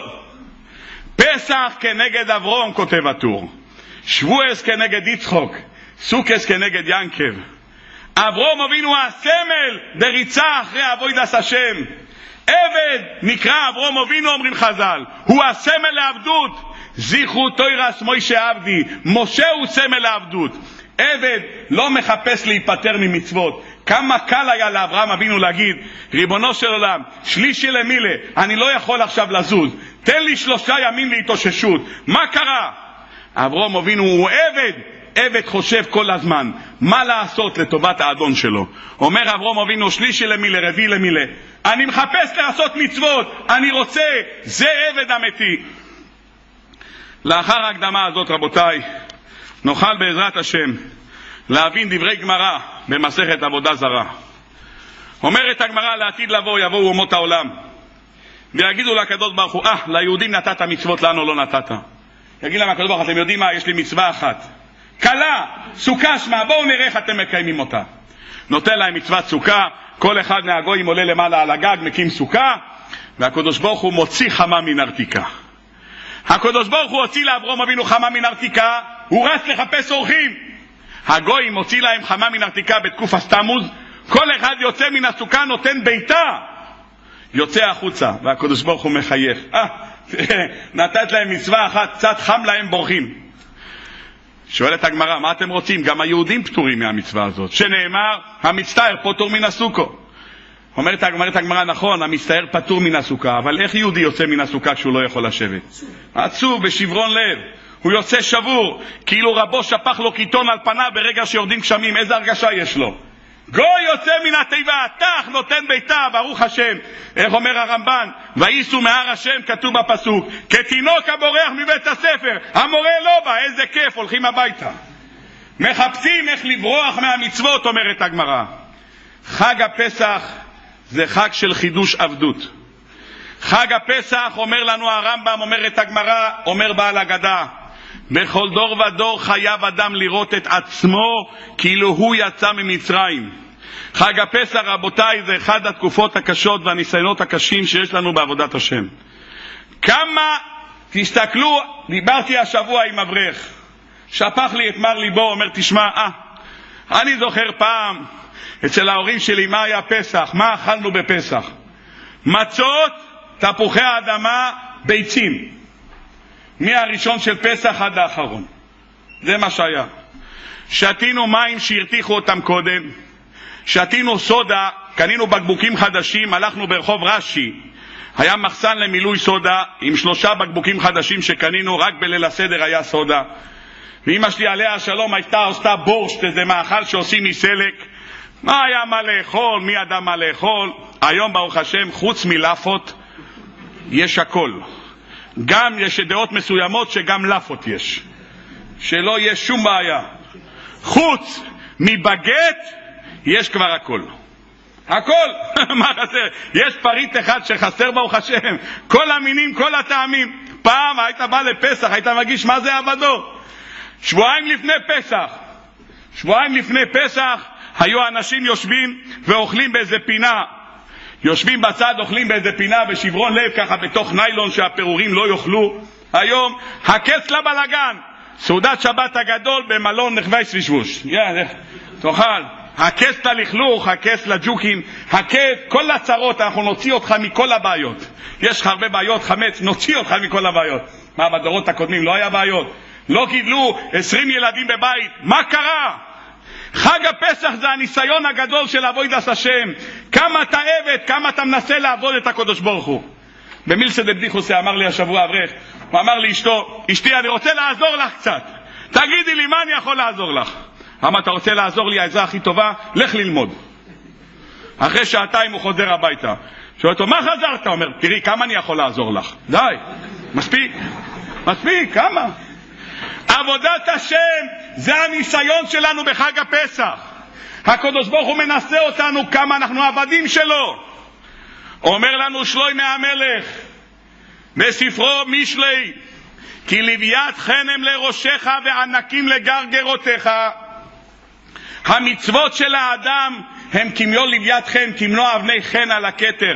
פסח כנגד אברום, כותב הטור. שבועס כנגד יצחוק, סוכס כנגד ינקב. אברום אבינו הסמל דריצה אחרי אבוידס השם. עבד נקרא אברום אבינו, אומרים חז"ל, הוא הסמל לעבדות. זכרו תוירס מוישה עבדי, משה הוא סמל לעבדות. עבד לא מחפש להיפטר ממצוות. כמה קל היה לאברהם אבינו להגיד, ריבונו של עולם, שלישי למילה, אני לא יכול עכשיו לזוז, תן לי שלושה ימים להתאוששות. מה קרה? אברהם אבינו הוא עבד. עבד חושב כל הזמן מה לעשות לטובת האדון שלו. אומר אברהם אבינו, שלישי למילה, רביעי למילה, אני מחפש לעשות מצוות, אני רוצה, זה עבד אמיתי. לאחר ההקדמה הזאת, רבותיי, נוכל בעזרת השם להבין דברי גמרא במסכת עבודה זרה. אומרת הגמרא, לעתיד לבוא יבואו אומות העולם ויגידו לקדוש ברוך הוא, אה, ליהודים נתת מצוות, לנו לא נתת. יגיד להם הקדוש ברוך הוא, אתם יודעים מה? יש לי מצווה אחת קלה, סוכה שמה, בואו נראה איך אתם מקיימים אותה. נותן להם מצוות סוכה, כל אחד מהגויים עולה למעלה על הגג, מקים סוכה, והקדוש ברוך הוא מוציא חמה מן ארתיקה. הקדוש ברוך הוא הוציא לאברהם אבינו חמה מן ארתיקה, הוא רץ לחפש אורחים. הגויים הוציא להם חמה מן ארתיקה בתקופה תמוז, כל אחד יוצא מן הסוכה, נותן ביתה, יוצא החוצה, והקדוש ברוך הוא מחייך. אה, נתת להם מצווה אחת, קצת חם להם בורחים. שואלת הגמרא, מה אתם רוצים? גם היהודים פטורים מהמצווה הזאת, שנאמר, המצטער פטור מן הסוכו. אומרת הגמרא, נכון, המצטער פטור מן הסוכה, אבל איך יהודי יוצא מן הסוכה כשהוא לא יכול לשבת? עצוב, בשברון לב, הוא יוצא שבור, כאילו רבו שפך לו קיטון על פניו ברגע שיורדים גשמים. איזה הרגשה יש לו? גוי יוצא מן התיבה, תח נותן ביתה, ברוך השם. איך אומר הרמב"ן? וייסעו מהר השם, כתוב בפסוק, כתינוק הבורח מבית הספר, המורה לא בא, איזה כיף, הולכים הביתה. מחפשים איך לברוח מהמצוות, אומרת הגמרא. חג הפסח זה חג של חידוש עבדות. חג הפסח, אומר לנו הרמב"ם, אומרת הגמרא, אומר בעל הגדה, בכל דור ודור חייב אדם לראות את עצמו כאילו הוא יצא ממצרים. חג הפסח, רבותיי, זה אחד התקופות הקשות והניסיונות הקשים שיש לנו בעבודת השם. כמה, תסתכלו, דיברתי השבוע עם אברך, שפך לי את מר ליבו, אומר, תשמע, אה, אני זוכר פעם אצל ההורים שלי מה היה פסח, מה אכלנו בפסח? מצות, תפוחי האדמה, ביצים. מהראשון של פסח עד האחרון. זה מה שהיה. שתינו מים שהרתיחו אותם קודם, שתינו סודה, קנינו בקבוקים חדשים, הלכנו ברחוב רש"י, היה מחסן למילוי סודה עם שלושה בקבוקים חדשים שקנינו, רק בליל הסדר היה סודה. ואמא שלי עליה השלום הייתה עושה בורשט, איזה מאכל שעושים מסלק. מה היה מה לאכול, מי ידע מה לאכול. היום ברוך השם, חוץ מלפות יש הכל. גם יש דעות מסוימות שגם לפות יש, שלא יש שום בעיה. חוץ מבגט יש כבר הכל, הכל. מה חסר? יש פריט אחד שחסר ברוך השם, כל המינים, כל הטעמים. פעם היית בא לפסח, היית מגיש מה זה עבדו. שבועיים לפני פסח, שבועיים לפני פסח היו אנשים יושבים ואוכלים באיזה פינה, יושבים בצד, אוכלים באיזה פינה בשברון לב, ככה בתוך ניילון שהפירורים לא יאכלו. היום הכס לבלגן, סעודת שבת הגדול במלון נחוויס ושבוש, תאכל הכס ללכלוך, הכס לג'וקים, הכס, כל הצרות, אנחנו נוציא אותך מכל הבעיות. יש לך הרבה בעיות, חמץ, נוציא אותך מכל הבעיות. מה, בדורות הקודמים לא היה בעיות? לא גידלו עשרים ילדים בבית? מה קרה? חג הפסח זה הניסיון הגדול של עבודת השם. כמה אתה עבד, כמה אתה מנסה לעבוד את הקדוש ברוך הוא. במילסא דבדיחוסא אמר לי השבוע אברך, הוא אמר לי, אשתו, אשתי, אני רוצה לעזור לך קצת. תגידי לי, מה אני יכול לעזור לך? למה אתה רוצה לעזור לי? העזרה הכי טובה, לך ללמוד. אחרי שעתיים הוא חוזר הביתה. שואל אותו, מה חזרת? אומר, תראי, כמה אני יכול לעזור לך? די, מספיק, מספיק, כמה? עבודת השם זה הניסיון שלנו בחג הפסח. הקדוש ברוך הוא מנסה אותנו כמה אנחנו עבדים שלו. אומר לנו שלמה המלך בספרו משלי, כי לוויית חנם לראשך וענקים לגרגרותיך. המצוות של האדם הם כמיו לוויית חן, כמנו אבני חן על הכתר,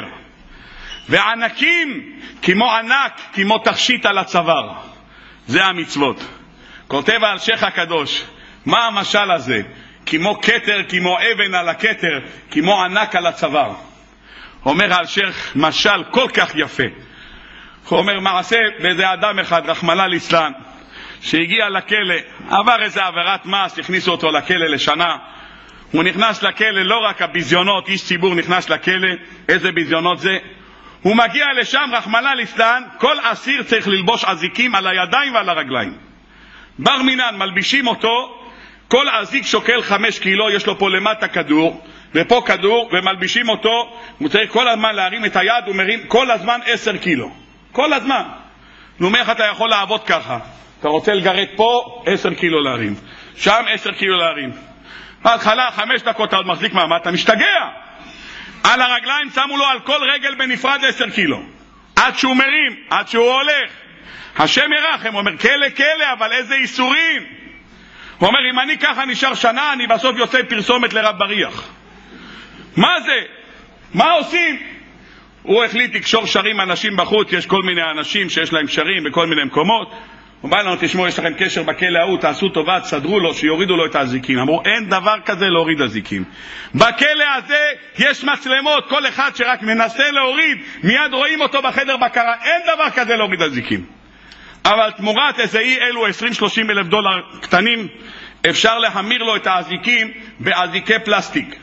וענקים כמו ענק, כמו תכשיט על הצוואר. זה המצוות. כותב על שייך הקדוש, מה המשל הזה? כמו כתר, כמו אבן על הכתר, כמו ענק על הצוואר. אומר על שייך משל כל כך יפה. הוא אומר מעשה באיזה אדם אחד, רחמנא ליצלן, שהגיע לכלא, עבר איזה עבירת מס, הכניסו אותו לכלא לשנה. הוא נכנס לכלא, לא רק הביזיונות, איש ציבור נכנס לכלא. איזה ביזיונות זה? הוא מגיע לשם, רחמנא ליצלן, כל אסיר צריך ללבוש אזיקים על הידיים ועל הרגליים. בר מינן, מלבישים אותו, כל אזיק שוקל חמש קילו, יש לו פה למטה כדור, ופה כדור, ומלבישים אותו, הוא צריך כל הזמן להרים את היד, הוא מרים כל הזמן עשר קילו. כל הזמן. נו, איך אתה יכול לעבוד ככה? אתה רוצה לגרד פה, עשר קילו להרים. שם עשר קילו להרים. בהתחלה, חמש דקות אתה עוד מחזיק מעמד, אתה משתגע. על הרגליים שמו לו על כל רגל בנפרד עשר קילו. עד שהוא מרים, עד שהוא הולך. השם ירחם, הוא אומר, כלא, כלא, אבל איזה איסורים. הוא אומר, אם אני ככה נשאר שנה, אני בסוף יוצא פרסומת לרב בריח. מה זה? מה עושים? הוא החליט לקשור שרים אנשים בחוץ, יש כל מיני אנשים שיש להם שרים בכל מיני מקומות. הוא בא לנו, תשמעו, יש לכם קשר בכלא ההוא, תעשו טובה, תסדרו לו, שיורידו לו את האזיקים. אמרו, אין דבר כזה להוריד אזיקים. בכלא הזה יש מצלמות, כל אחד שרק מנסה להוריד, מיד רואים אותו בחדר בקרה, אין דבר כזה להוריד אזיקים. אבל תמורת איזה אי אלו עשרים שלושים אלף דולר קטנים, אפשר להמיר לו את האזיקים באזיקי פלסטיק.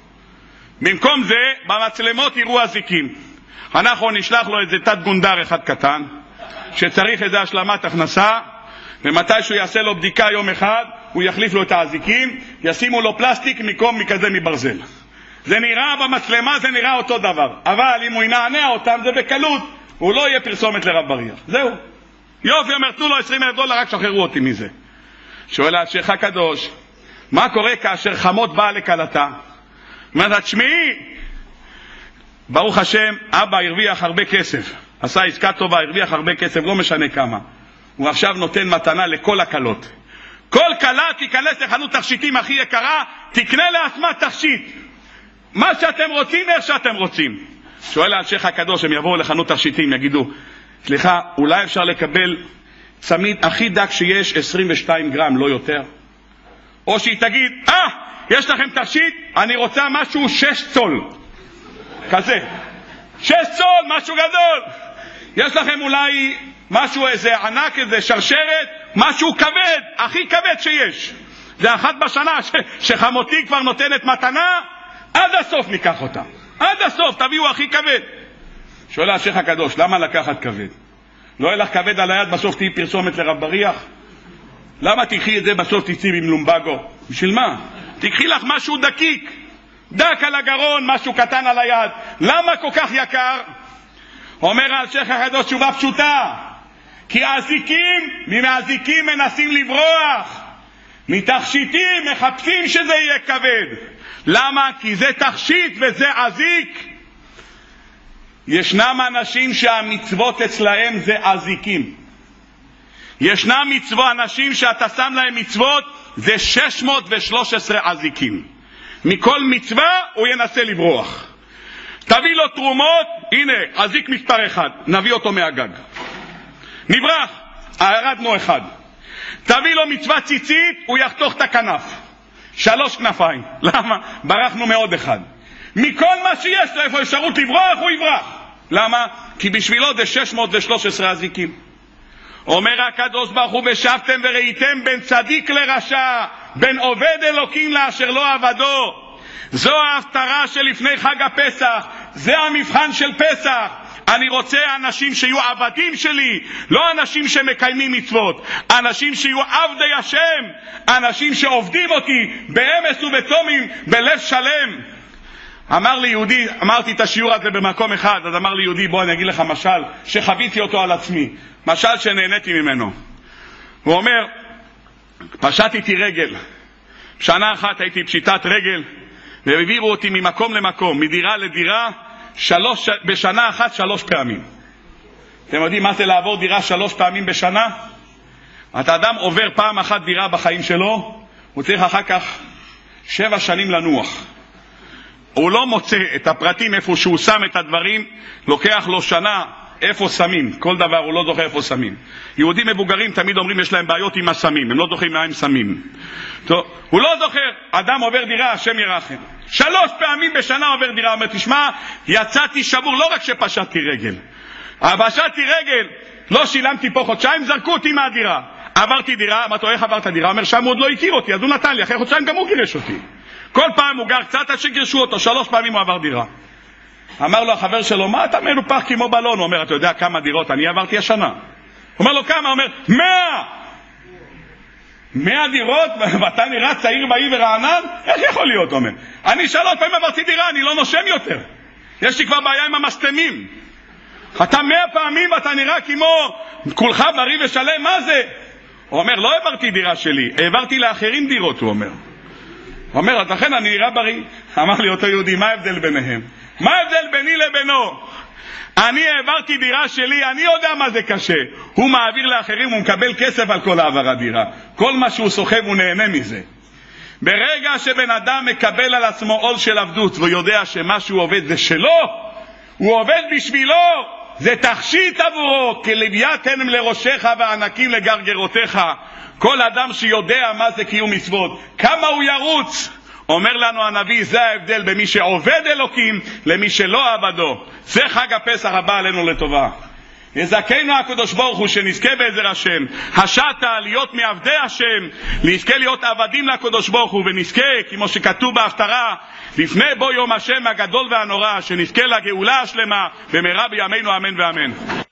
במקום זה, במצלמות יראו אזיקים. אנחנו נשלח לו איזה תת גונדר אחד קטן, שצריך איזה השלמת הכנסה, ומתי שהוא יעשה לו בדיקה יום אחד, הוא יחליף לו את האזיקים, ישימו לו פלסטיק מקום מכזה מברזל. זה נראה במצלמה, זה נראה אותו דבר. אבל אם הוא ינענע אותם, זה בקלות, הוא לא יהיה פרסומת לרב בריח. זהו. יופי, אומר, תנו לו עשרים אלף דולר, רק שחררו אותי מזה. שואל השייך הקדוש, מה קורה כאשר חמות באה לקלתה? אומרת, תשמעי, ברוך השם, אבא הרוויח הרבה כסף, עשה עסקה טובה, הרוויח הרבה כסף, לא משנה כמה. הוא עכשיו נותן מתנה לכל הקלות. כל קלה תיכנס לחנות תכשיטים הכי יקרה, תקנה לעצמה תכשיט. מה שאתם רוצים, איך שאתם רוצים. שואל השייך הקדוש, הם יבואו לחנות תכשיטים, יגידו, סליחה, אולי אפשר לקבל צמיד הכי דק שיש, עשרים ושתיים גרם, לא יותר? או שהיא תגיד, אה, יש לכם תכשיט, אני רוצה משהו שש צול. כזה. שש צול, משהו גדול. יש לכם אולי משהו, איזה ענק, איזה שרשרת, משהו כבד, הכי כבד שיש. זה אחת בשנה ש- שחמותי כבר נותנת מתנה, עד הסוף ניקח אותה. עד הסוף, תביאו הכי כבד. שואל השייך הקדוש, למה לקחת כבד? לא יהיה לך כבד על היד, בסוף תהי פרסומת לרב בריח? למה תקחי את זה, בסוף תצאי עם לומבגו? בשביל מה? תקחי לך משהו דקיק, דק על הגרון, משהו קטן על היד. למה כל כך יקר? אומר השייך הקדוש תשובה פשוטה, כי האזיקים, ממאזיקים מנסים לברוח, מתכשיטים מחפשים שזה יהיה כבד. למה? כי זה תכשיט וזה אזיק. ישנם אנשים שהמצוות אצלהם זה אזיקים. ישנם מצוות, אנשים שאתה שם להם מצוות זה שש מאות ושלוש עשרה אזיקים. מכל מצווה הוא ינסה לברוח. תביא לו תרומות, הנה, אזיק מספר אחד, נביא אותו מהגג. נברח, הרדנו אחד. תביא לו מצווה ציצית, הוא יחתוך את הכנף. שלוש כנפיים. למה? ברחנו מעוד אחד. מכל מה שיש לו איפה אפשרות לברוח, הוא יברח. למה? כי בשבילו זה שש מאות ושלוש עשרה אזיקים. אומר הקדוש ברוך הוא, ושבתם וראיתם בין צדיק לרשע, בין עובד אלוקים לאשר לא עבדו. זו ההפטרה שלפני חג הפסח, זה המבחן של פסח. אני רוצה אנשים שיהיו עבדים שלי, לא אנשים שמקיימים מצוות, אנשים שיהיו עבדי השם, אנשים שעובדים אותי באמס ובתומים, בלב שלם. אמר לי יהודי, אמרתי את השיעור הזה במקום אחד, אז אמר לי יהודי, בוא אני אגיד לך משל שחוויתי אותו על עצמי, משל שנהניתי ממנו. הוא אומר, פשטתי רגל, שנה אחת הייתי פשיטת רגל, והעבירו אותי ממקום למקום, מדירה לדירה, שלוש, בשנה אחת שלוש פעמים. אתם יודעים מה זה לעבור דירה שלוש פעמים בשנה? אתה אדם עובר פעם אחת דירה בחיים שלו, הוא צריך אחר כך שבע שנים לנוח. הוא לא מוצא את הפרטים איפה שהוא שם את הדברים, לוקח לו שנה איפה שמים, כל דבר הוא לא זוכר איפה שמים. יהודים מבוגרים תמיד אומרים יש להם בעיות עם הסמים, הם לא זוכרים מה הם שמים. טוב, הוא לא זוכר, אדם עובר דירה, השם ירחם. שלוש פעמים בשנה עובר דירה, אומר תשמע, יצאתי שבור, לא רק שפשטתי רגל. פשטתי רגל, לא שילמתי פה חודשיים, זרקו אותי מהדירה. עברתי דירה, אמרתי לו איך עברת דירה? אומר שם הוא עוד לא הכיר אותי, אז הוא נתן לי, אחרי חודשיים גם הוא גירש אותי. כל פעם הוא גר קצת עד שגירשו אותו, שלוש פעמים הוא עבר דירה. אמר לו החבר שלו, מה אתה מנופח כמו בלון? הוא אומר, אתה יודע כמה דירות אני עברתי השנה? הוא אומר לו, כמה? הוא אומר, מאה! מאה דירות? ואתה נראה צעיר באי ורענן? איך יכול להיות? הוא אומר, אני שלוש פעמים עברתי דירה, אני לא נושם יותר. יש לי כבר בעיה עם המשתמים. אתה מאה פעמים, אתה נראה כמו כולך בריא ושלם, מה זה? הוא אומר, לא העברתי דירה שלי, העברתי לאחרים דירות, הוא אומר. הוא אומר, אז לכן אני נראה בריא. אמר לי אותו יהודי, מה ההבדל ביניהם? מה ההבדל ביני לבינו? אני העברתי דירה שלי, אני יודע מה זה קשה. הוא מעביר לאחרים, הוא מקבל כסף על כל העברת דירה. כל מה שהוא סוחב הוא נהנה מזה. ברגע שבן אדם מקבל על עצמו עול של עבדות, והוא יודע שמה שהוא עובד זה שלו, הוא עובד בשבילו, זה תכשיט עבורו, כלוויית הן לראשך וענקים לגרגרותיך. כל אדם שיודע מה זה קיום מצוות, כמה הוא ירוץ. אומר לנו הנביא, זה ההבדל בין מי שעובד אלוקים למי שלא עבדו. זה חג הפסח הבא עלינו לטובה. יזכנו הקדוש ברוך הוא שנזכה בעזר השם, השעתה להיות מעבדי השם, נזכה להיות עבדים לקדוש ברוך הוא, ונזכה כמו שכתוב בהפטרה לפני בו יום השם הגדול והנורא, שנזכה לגאולה השלמה במהרה בימינו אמן ואמן.